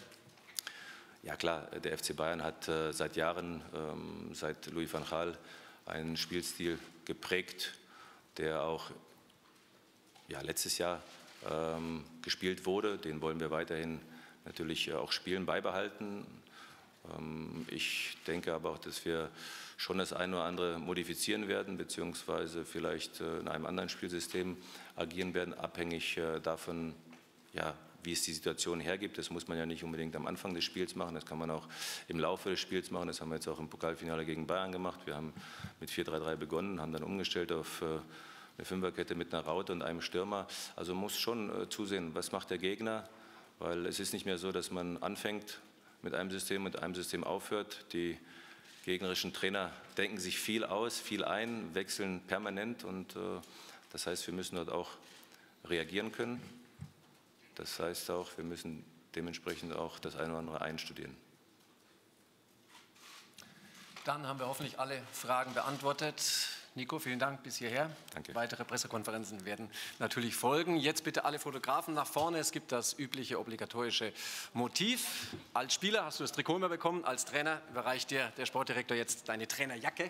Ja klar, der F C Bayern hat äh, seit Jahren, ähm, seit Louis van Gaal, einen Spielstil geprägt, der auch ja, letztes Jahr ähm, gespielt wurde. Den wollen wir weiterhin natürlich auch spielen, beibehalten. Ähm, ich denke aber auch, dass wir schon das eine oder andere modifizieren werden, beziehungsweise vielleicht äh, in einem anderen Spielsystem agieren werden, abhängig äh, davon, ja, wie es die Situation hergibt. Das muss man ja nicht unbedingt am Anfang des Spiels machen, das kann man auch im Laufe des Spiels machen. Das haben wir jetzt auch im Pokalfinale gegen Bayern gemacht. Wir haben mit vier drei drei begonnen, haben dann umgestellt auf äh, eine Fünferkette mit einer Raute und einem Stürmer. Also man muss schon äh, zusehen, was macht der Gegner, weil es ist nicht mehr so, dass man anfängt mit einem System und einem System aufhört. Die gegnerischen Trainer denken sich viel aus, viel ein, wechseln permanent und äh, das heißt, wir müssen dort auch reagieren können. Das heißt auch, wir müssen dementsprechend auch das eine oder andere einstudieren. Dann haben wir hoffentlich alle Fragen beantwortet. Nico, vielen Dank bis hierher. Danke. Weitere Pressekonferenzen werden natürlich folgen. Jetzt bitte alle Fotografen nach vorne. Es gibt das übliche obligatorische Motiv. Als Spieler hast du das Trikot immer bekommen. Als Trainer überreicht dir der Sportdirektor jetzt deine Trainerjacke.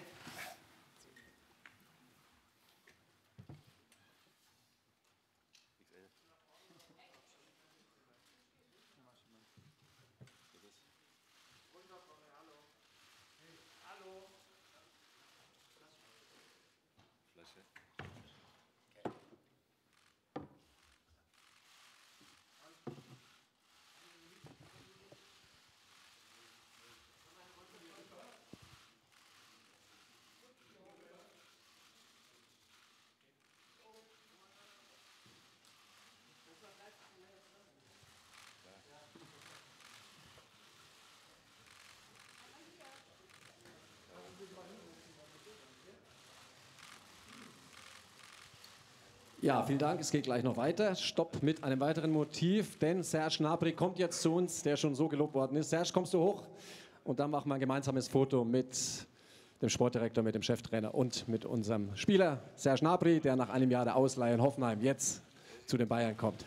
Ja, vielen Dank. Es geht gleich noch weiter. Stopp mit einem weiteren Motiv, denn Serge Gnabry kommt jetzt zu uns, der schon so gelobt worden ist. Serge, kommst du hoch? Und dann machen wir ein gemeinsames Foto mit dem Sportdirektor, mit dem Cheftrainer und mit unserem Spieler Serge Gnabry, der nach einem Jahr der Ausleihe in Hoffenheim jetzt zu den Bayern kommt.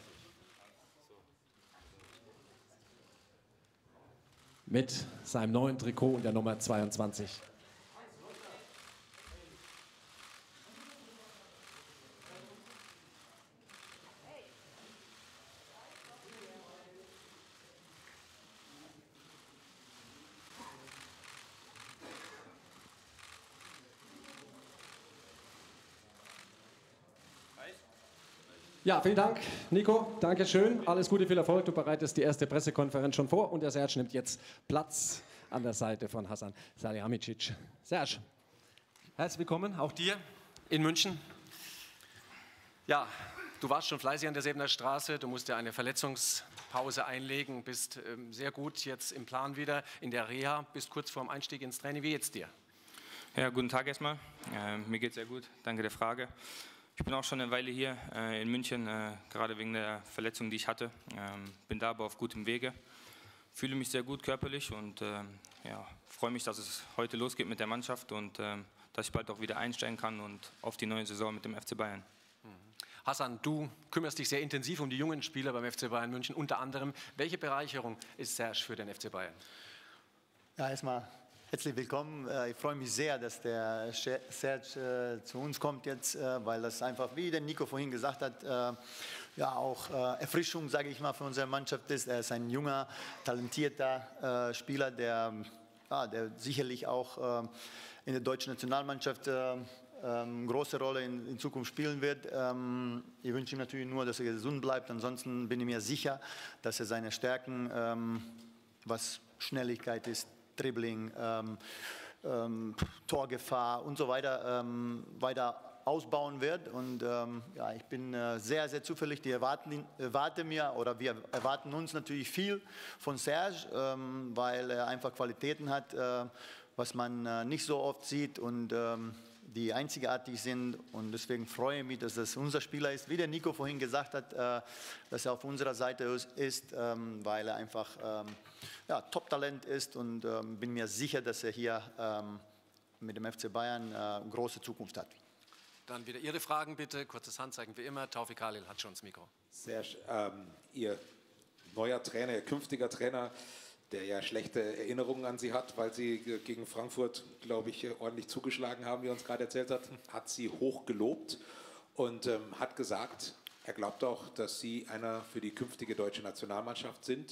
Mit seinem neuen Trikot und der Nummer zweiundzwanzig. Ja, vielen Dank, Nico. Dankeschön. Alles Gute, viel Erfolg. Du bereitest die erste Pressekonferenz schon vor und der Serge nimmt jetzt Platz an der Seite von Hasan Salihamidzic. Serge, herzlich willkommen, auch dir in München. Ja, du warst schon fleißig an der Sebener Straße. Du musst ja eine Verletzungspause einlegen, bist ähm, sehr gut jetzt im Plan wieder in der Reha, bist kurz vorm Einstieg ins Training. Wie geht's dir? Ja, guten Tag erstmal. Äh, mir geht's sehr gut. Danke der Frage. Ich bin auch schon eine Weile hier äh, in München, äh, gerade wegen der Verletzung, die ich hatte. Ähm, bin da aber auf gutem Wege. Fühle mich sehr gut körperlich und äh, ja, freue mich, dass es heute losgeht mit der Mannschaft und äh, dass ich bald auch wieder einsteigen kann und auf die neue Saison mit dem F C Bayern. Hassan, du kümmerst dich sehr intensiv um die jungen Spieler beim F C Bayern München. Unter anderem, welche Bereicherung ist Serge für den F C Bayern? Ja, erstmal herzlich willkommen. Ich freue mich sehr, dass der Serge zu uns kommt jetzt, weil das einfach, wie der Nico vorhin gesagt hat, ja auch Erfrischung, sage ich mal, für unsere Mannschaft ist. Er ist ein junger, talentierter Spieler, der, ja, der sicherlich auch in der deutschen Nationalmannschaft eine große Rolle in, in Zukunft spielen wird. Ich wünsche ihm natürlich nur, dass er gesund bleibt. Ansonsten bin ich mir sicher, dass er seine Stärken, was Schnelligkeit ist, Dribbling, ähm, ähm, Torgefahr und so weiter, ähm, weiter ausbauen wird. Und ähm, ja, ich bin äh, sehr, sehr zuversichtlich. Die erwarten, erwarten mir oder wir erwarten uns natürlich viel von Serge, ähm, weil er einfach Qualitäten hat, äh, was man äh, nicht so oft sieht und ähm, die einzigartig sind. Und deswegen freue ich mich, dass das unser Spieler ist, wie der Nico vorhin gesagt hat, äh, dass er auf unserer Seite ist, ähm, weil er einfach ähm, ja, Top-Talent ist und ähm, bin mir sicher, dass er hier ähm, mit dem F C Bayern äh, eine große Zukunft hat. Dann wieder Ihre Fragen bitte, kurzes Handzeichen wie immer. Taufik Halil hat schon das Mikro. Serge, ähm, Ihr neuer Trainer, Ihr künftiger Trainer, der ja schlechte Erinnerungen an Sie hat, weil Sie gegen Frankfurt, glaube ich, ordentlich zugeschlagen haben, wie er uns gerade erzählt hat, hat Sie hoch gelobt und ähm, hat gesagt, er glaubt auch, dass Sie einer für die künftige deutsche Nationalmannschaft sind.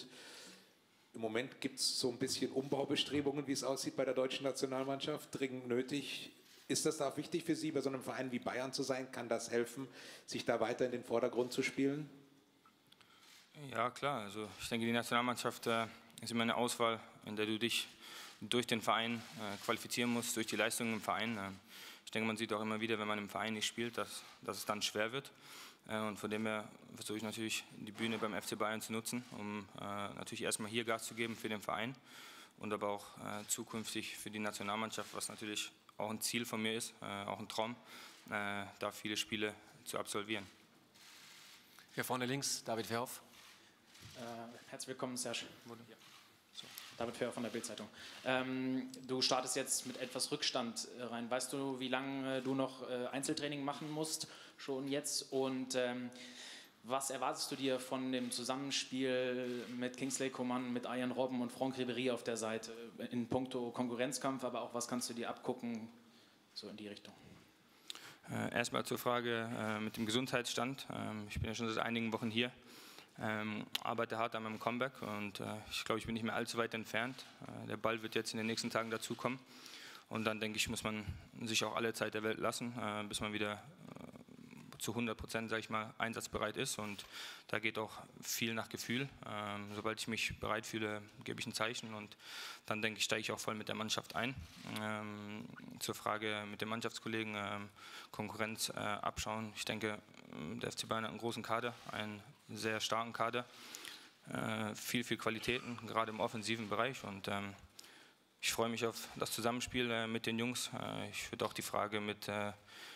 Im Moment gibt es so ein bisschen Umbaubestrebungen, wie es aussieht bei der deutschen Nationalmannschaft, dringend nötig. Ist das da wichtig für Sie, bei so einem Verein wie Bayern zu sein? Kann das helfen, sich da weiter in den Vordergrund zu spielen? Ja, klar. Also ich denke, die Nationalmannschaft äh, ist immer eine Auswahl, in der du dich durch den Verein äh, qualifizieren musst, durch die Leistungen im Verein. Äh, ich denke, man sieht auch immer wieder, wenn man im Verein nicht spielt, dass, dass es dann schwer wird. Äh, und von dem her versuche ich natürlich, die Bühne beim F C Bayern zu nutzen, um äh, natürlich erstmal hier Gas zu geben für den Verein und aber auch äh, zukünftig für die Nationalmannschaft, was natürlich auch ein Ziel von mir ist, äh, auch ein Traum, äh, da viele Spiele zu absolvieren. Hier vorne links, David Verhoff. Äh, herzlich willkommen, Serge. Ja. So, David Verhoff von der Bild-Zeitung. Ähm, du startest jetzt mit etwas Rückstand rein. Weißt du, wie lange du noch äh, Einzeltraining machen musst, schon jetzt? Und ähm, was erwartest du dir von dem Zusammenspiel mit Kingsley Coman, mit Arjen Robben und Franck Ribéry auf der Seite in puncto Konkurrenzkampf, aber auch was kannst du dir abgucken, so in die Richtung? Äh, erstmal zur Frage äh, mit dem Gesundheitsstand. Ähm, ich bin ja schon seit einigen Wochen hier, ähm, arbeite hart an meinem Comeback und äh, ich glaube, ich bin nicht mehr allzu weit entfernt. Äh, der Ball wird jetzt in den nächsten Tagen dazukommen und dann denke ich, muss man sich auch alle Zeit der Welt lassen, äh, bis man wieder äh, zu hundert Prozent, sage ich mal, einsatzbereit ist und da geht auch viel nach Gefühl. Ähm, sobald ich mich bereit fühle, gebe ich ein Zeichen und dann denke ich, steige ich auch voll mit der Mannschaft ein. Ähm, zur Frage mit den Mannschaftskollegen, ähm, Konkurrenz äh, abschauen. Ich denke, der F C Bayern hat einen großen Kader, einen sehr starken Kader, äh, viel, viel Qualitäten, gerade im offensiven Bereich und ähm, ich freue mich auf das Zusammenspiel äh, mit den Jungs. Äh, ich würde auch die Frage mit äh,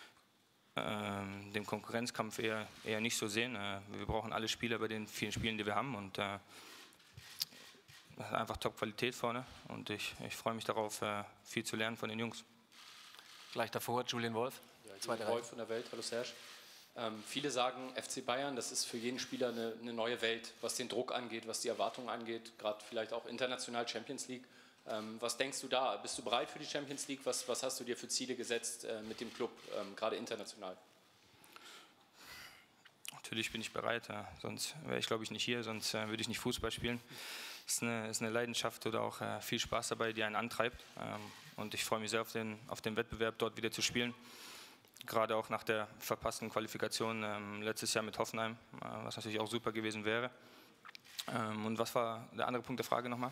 dem Konkurrenzkampf eher, eher nicht so sehen. Wir brauchen alle Spieler bei den vielen Spielen, die wir haben und äh, einfach Top-Qualität vorne und ich, ich freue mich darauf, äh, viel zu lernen von den Jungs. Gleich davor Julian Wolf. Ja, Julian Wolf von der Welt, hallo Serge. Ähm, viele sagen, F C Bayern, das ist für jeden Spieler eine, eine neue Welt, was den Druck angeht, was die Erwartungen angeht, gerade vielleicht auch international Champions League. Ähm, was denkst du da? Bist du bereit für die Champions League? Was, was hast du dir für Ziele gesetzt äh, mit dem Club, ähm, gerade international? Natürlich bin ich bereit, ja. Sonst wäre ich glaube ich nicht hier, sonst äh, würde ich nicht Fußball spielen. Es ist eine, ist eine Leidenschaft oder auch äh, viel Spaß dabei, die einen antreibt ähm, und ich freue mich sehr auf den, auf den Wettbewerb, dort wieder zu spielen. Gerade auch nach der verpassten Qualifikation ähm, letztes Jahr mit Hoffenheim, äh, was natürlich auch super gewesen wäre. Ähm, und was war der andere Punkt der Frage nochmal?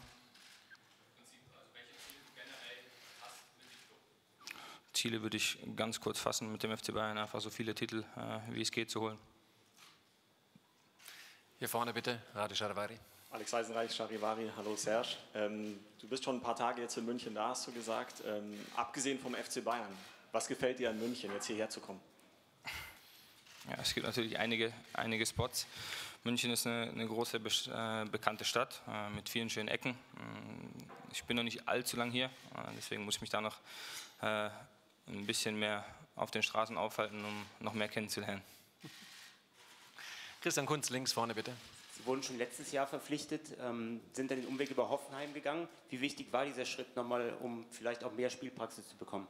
Ziele würde ich ganz kurz fassen, mit dem F C Bayern einfach so viele Titel, äh, wie es geht, zu holen. Hier vorne bitte, Rade Charivari. Alex Eisenreich, Charivari, hallo Serge. Ähm, du bist schon ein paar Tage jetzt in München da, hast du gesagt. Ähm, abgesehen vom F C Bayern, was gefällt dir an München, jetzt hierher zu kommen? Ja, es gibt natürlich einige, einige Spots. München ist eine, eine große, äh, bekannte Stadt äh, mit vielen schönen Ecken. Ich bin noch nicht allzu lang hier, äh, deswegen muss ich mich da noch äh, ein bisschen mehr auf den Straßen aufhalten, um noch mehr kennenzulernen. Christian Kunz, links vorne bitte. Sie wurden schon letztes Jahr verpflichtet, ähm, sind dann den Umweg über Hoffenheim gegangen. Wie wichtig war dieser Schritt nochmal, um vielleicht auch mehr Spielpraxis zu bekommen?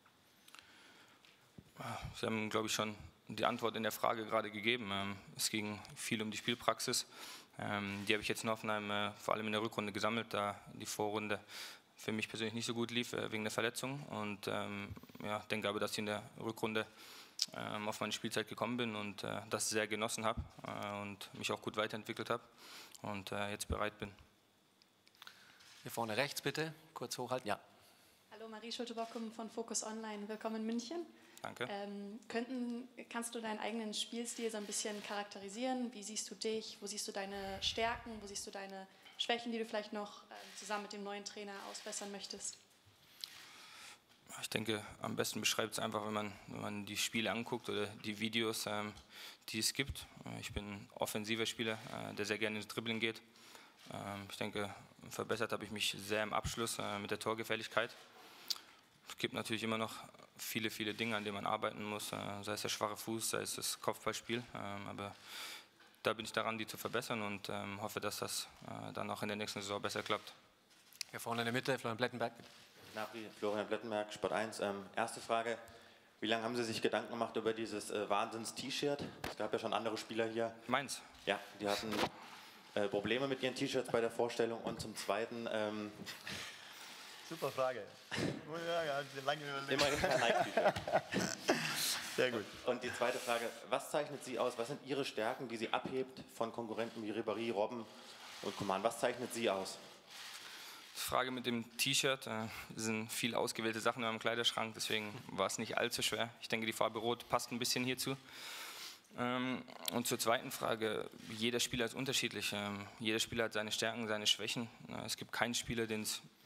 Sie haben, glaube ich, schon die Antwort in der Frage gerade gegeben. Es ging viel um die Spielpraxis. Die habe ich jetzt in Hoffenheim vor allem in der Rückrunde gesammelt, da die Vorrunde für mich persönlich nicht so gut lief wegen der Verletzung. Und ähm, ja, denke aber, dass ich in der Rückrunde ähm, auf meine Spielzeit gekommen bin und äh, das sehr genossen habe äh, und mich auch gut weiterentwickelt habe und äh, jetzt bereit bin. Hier vorne rechts bitte, kurz hochhalten. Ja. Hallo, Marie Schulte-Bockum von Focus Online. Willkommen in München. Danke. Ähm, könnten, kannst du deinen eigenen Spielstil so ein bisschen charakterisieren? Wie siehst du dich? Wo siehst du deine Stärken? Wo siehst du deine Schwächen, die du vielleicht noch äh, zusammen mit dem neuen Trainer ausbessern möchtest? Ich denke, am besten beschreibt es einfach, wenn man, wenn man die Spiele anguckt oder die Videos, ähm, die es gibt. Ich bin ein offensiver Spieler, äh, der sehr gerne ins Dribbling geht. Ähm, ich denke, verbessert habe ich mich sehr im Abschluss äh, mit der Torgefährlichkeit. Es gibt natürlich immer noch viele, viele Dinge, an denen man arbeiten muss, äh, sei es der schwache Fuß, sei es das Kopfballspiel. Ähm, aber da bin ich daran, die zu verbessern und ähm, hoffe, dass das äh, dann auch in der nächsten Saison besser klappt. Hier vorne in der Mitte, Florian Plettenberg. Nachri, Florian Plettenberg, Sport eins. Ähm, erste Frage, wie lange haben Sie sich Gedanken gemacht über dieses äh, Wahnsinns-T-Shirt? Es gab ja schon andere Spieler hier. Meins? Ja, die hatten äh, Probleme mit ihren T-Shirts bei der Vorstellung. Und zum Zweiten... Ähm, Super Frage. Immerhin kein Nike-T-Shirt. Sehr gut. Und die zweite Frage, was zeichnet Sie aus? Was sind Ihre Stärken, die Sie abhebt von Konkurrenten wie Ribéry, Robben und Coman? Was zeichnet Sie aus? Die Frage mit dem T-Shirt, äh, sind viel ausgewählte Sachen in meinem Kleiderschrank, deswegen war es nicht allzu schwer. Ich denke, die Farbe Rot passt ein bisschen hierzu. Ähm, und zur zweiten Frage, jeder Spieler ist unterschiedlich. Ähm, jeder Spieler hat seine Stärken, seine Schwächen. Äh, es gibt keinen Spieler, den es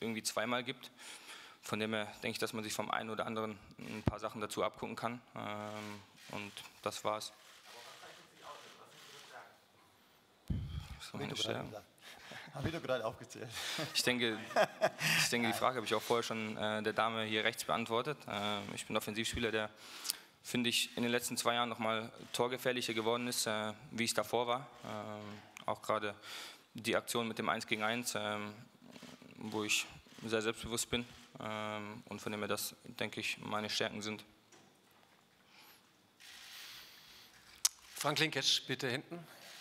irgendwie zweimal gibt. Von dem her denke ich, dass man sich vom einen oder anderen ein paar Sachen dazu abgucken kann. Ähm, und das war's. Was meine Stärken? Habe ich doch gerade aufgezählt. Ich denke, ich denke, die Frage habe ich auch vorher schon äh, der Dame hier rechts beantwortet. Äh, ich bin Offensivspieler, der, finde ich, in den letzten zwei Jahren nochmal torgefährlicher geworden ist, äh, wie es davor war. Äh, auch gerade die Aktion mit dem eins gegen eins, äh, wo ich sehr selbstbewusst bin. Äh, und von dem her das, denke ich, meine Stärken sind. Frank Linketsch, bitte hinten.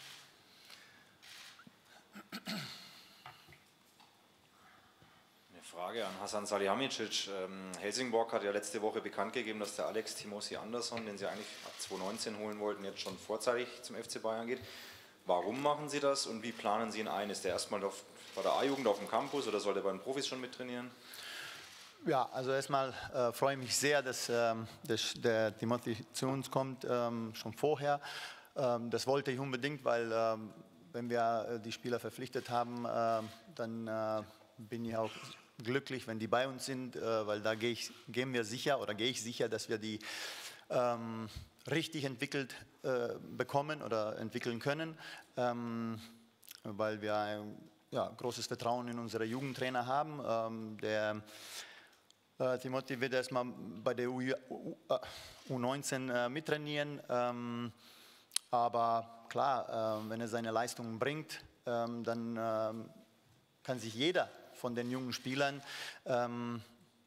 Eine Frage an Hasan Salihamidzic. Ähm, Helsingborg hat ja letzte Woche bekannt gegeben, dass der Alex Timossi Andersson, den sie eigentlich ab zwanzig neunzehn holen wollten, jetzt schon vorzeitig zum F C Bayern geht. Warum machen Sie das und wie planen Sie ihn ein? Ist der erstmal auf, bei der A-Jugend auf dem Campus oder soll der bei den Profis schon mittrainieren? Ja, also erstmal äh, freue ich mich sehr, dass ähm, das, der Timothy zu uns kommt, ähm, schon vorher. Ähm, das wollte ich unbedingt, weil ähm, wenn wir äh, die Spieler verpflichtet haben, äh, dann äh, bin ich auch glücklich, wenn die bei uns sind, äh, weil da gehe ich, gehen wir sicher oder gehe ich sicher, dass wir die ähm, richtig entwickelt äh, bekommen oder entwickeln können, ähm, weil wir ein ja, großes Vertrauen in unsere Jugendtrainer haben. Ähm, der äh, Timothy wird erstmal bei der U neunzehn äh, mittrainieren, ähm, aber klar, äh, wenn er seine Leistungen bringt, ähm, dann ähm, kann sich jeder von den jungen Spielern ähm,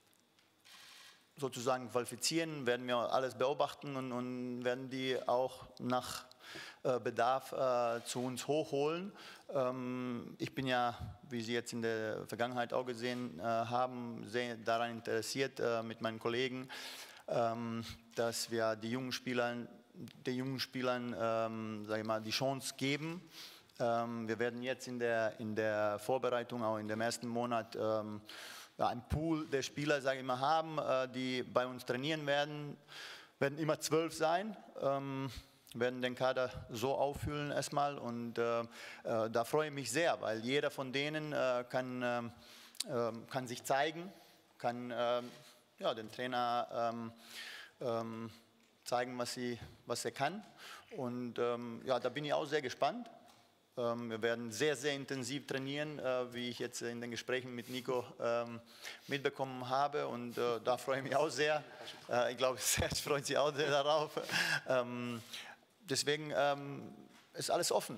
sozusagen qualifizieren, werden wir alles beobachten und, und werden die auch nach äh, Bedarf äh, zu uns hochholen. Ähm, ich bin ja, wie Sie jetzt in der Vergangenheit auch gesehen äh, haben, sehr daran interessiert äh, mit meinen Kollegen, ähm, dass wir die jungen Spielern, den jungen Spielern ähm, sag ich mal, die Chance geben. Ähm, wir werden jetzt in der, in der Vorbereitung, auch in dem ersten Monat, ähm, ja, einen Pool der Spieler, sage ich mal, haben, äh, die bei uns trainieren werden. Werden immer zwölf sein, ähm, werden den Kader so auffüllen erstmal und äh, äh, da freue ich mich sehr, weil jeder von denen äh, kann, äh, äh, kann sich zeigen, kann äh, ja, den Trainer ähm, ähm, zeigen, was, sie, was er kann und ähm, ja, da bin ich auch sehr gespannt. Wir werden sehr, sehr intensiv trainieren, wie ich jetzt in den Gesprächen mit Nico mitbekommen habe. Und da freue ich mich auch sehr. Ich glaube, Serge freut sich auch sehr darauf. Deswegen ist alles offen.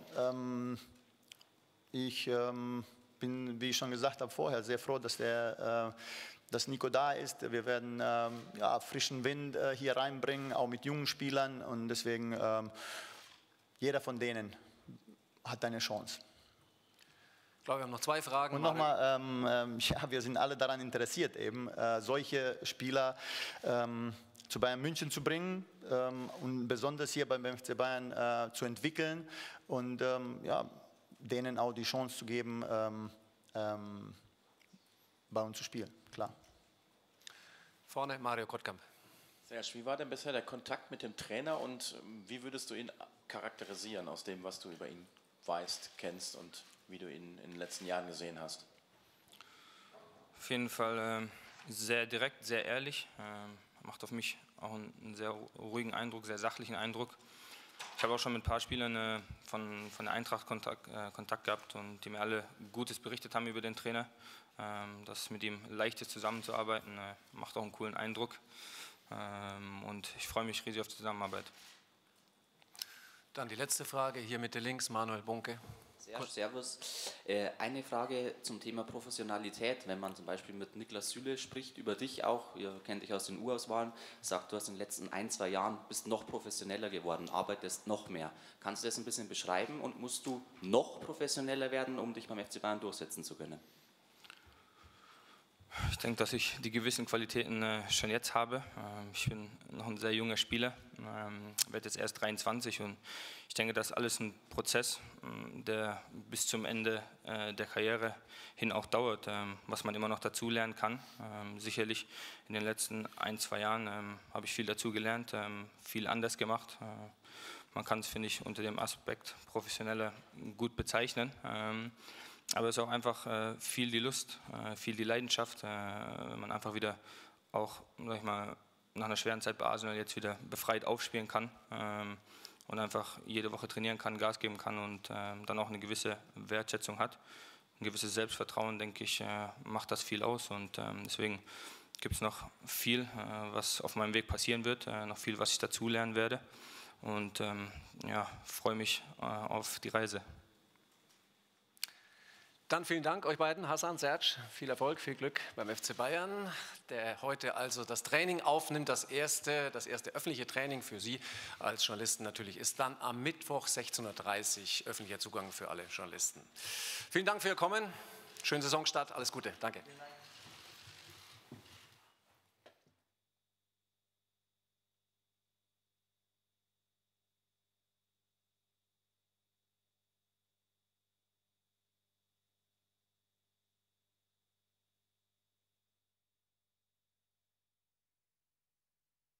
Ich bin, wie ich schon gesagt habe vorher, sehr froh, dass, der, dass Nico da ist. Wir werden ja, frischen Wind hier reinbringen, auch mit jungen Spielern. Und deswegen, jeder von denen hat eine Chance. Ich glaube, wir haben noch zwei Fragen. Und nochmal, ähm, ähm, ja, wir sind alle daran interessiert, eben äh, solche Spieler ähm, zu Bayern München zu bringen ähm, und besonders hier beim F C Bayern äh, zu entwickeln und ähm, ja, denen auch die Chance zu geben, ähm, ähm, bei uns zu spielen, klar. Vorne Mario Kottkamp. Serge, wie war denn bisher der Kontakt mit dem Trainer und wie würdest du ihn charakterisieren aus dem, was du über ihn weißt, kennst und wie du ihn in den letzten Jahren gesehen hast? Auf jeden Fall äh, sehr direkt, sehr ehrlich. Äh, macht auf mich auch einen, einen sehr ruhigen Eindruck, sehr sachlichen Eindruck. Ich habe auch schon mit ein paar Spielern äh, von, von der Eintracht Kontakt, äh, Kontakt gehabt und die mir alle Gutes berichtet haben über den Trainer. Ähm, dass es mit ihm leicht ist, zusammenzuarbeiten, äh, macht auch einen coolen Eindruck. Ähm, und ich freue mich riesig auf die Zusammenarbeit. Dann die letzte Frage, hier Mitte links, Manuel Bunke. Serge, servus. Äh, eine Frage zum Thema Professionalität. Wenn man zum Beispiel mit Niklas Süle spricht, über dich auch, ihr kennt dich aus den U-Auswahlen, sagt, du hast in den letzten ein, zwei Jahren bist noch professioneller geworden, arbeitest noch mehr. Kannst du das ein bisschen beschreiben und musst du noch professioneller werden, um dich beim F C Bayern durchsetzen zu können? Ich denke, dass ich die gewissen Qualitäten äh, schon jetzt habe. Ähm, ich bin noch ein sehr junger Spieler, ähm, werde jetzt erst dreiundzwanzig und ich denke, das ist alles ein Prozess, ähm, der bis zum Ende äh, der Karriere hin auch dauert, ähm, was man immer noch dazu lernen kann. Ähm, sicherlich in den letzten ein, zwei Jahren ähm, habe ich viel dazu gelernt, ähm, viel anders gemacht. Äh, man kann es, finde ich, unter dem Aspekt Professioneller gut bezeichnen. Ähm, aber es ist auch einfach äh, viel die Lust, äh, viel die Leidenschaft, äh, wenn man einfach wieder auch, sag ich mal, nach einer schweren Zeit bei Arsenal jetzt wieder befreit aufspielen kann ähm, und einfach jede Woche trainieren kann, Gas geben kann und ähm, dann auch eine gewisse Wertschätzung hat. Ein gewisses Selbstvertrauen, denke ich, äh, macht das viel aus und ähm, deswegen gibt es noch viel, äh, was auf meinem Weg passieren wird, äh, noch viel, was ich dazulernen werde und ähm, ja, freue mich äh, auf die Reise. Dann vielen Dank euch beiden, Hasan, Serge, viel Erfolg, viel Glück beim F C Bayern, der heute also das Training aufnimmt, das erste, das erste öffentliche Training für Sie als Journalisten natürlich ist dann am Mittwoch sechzehn Uhr dreißig öffentlicher Zugang für alle Journalisten. Vielen Dank für Ihr Kommen, schönen Saisonstart, alles Gute, danke.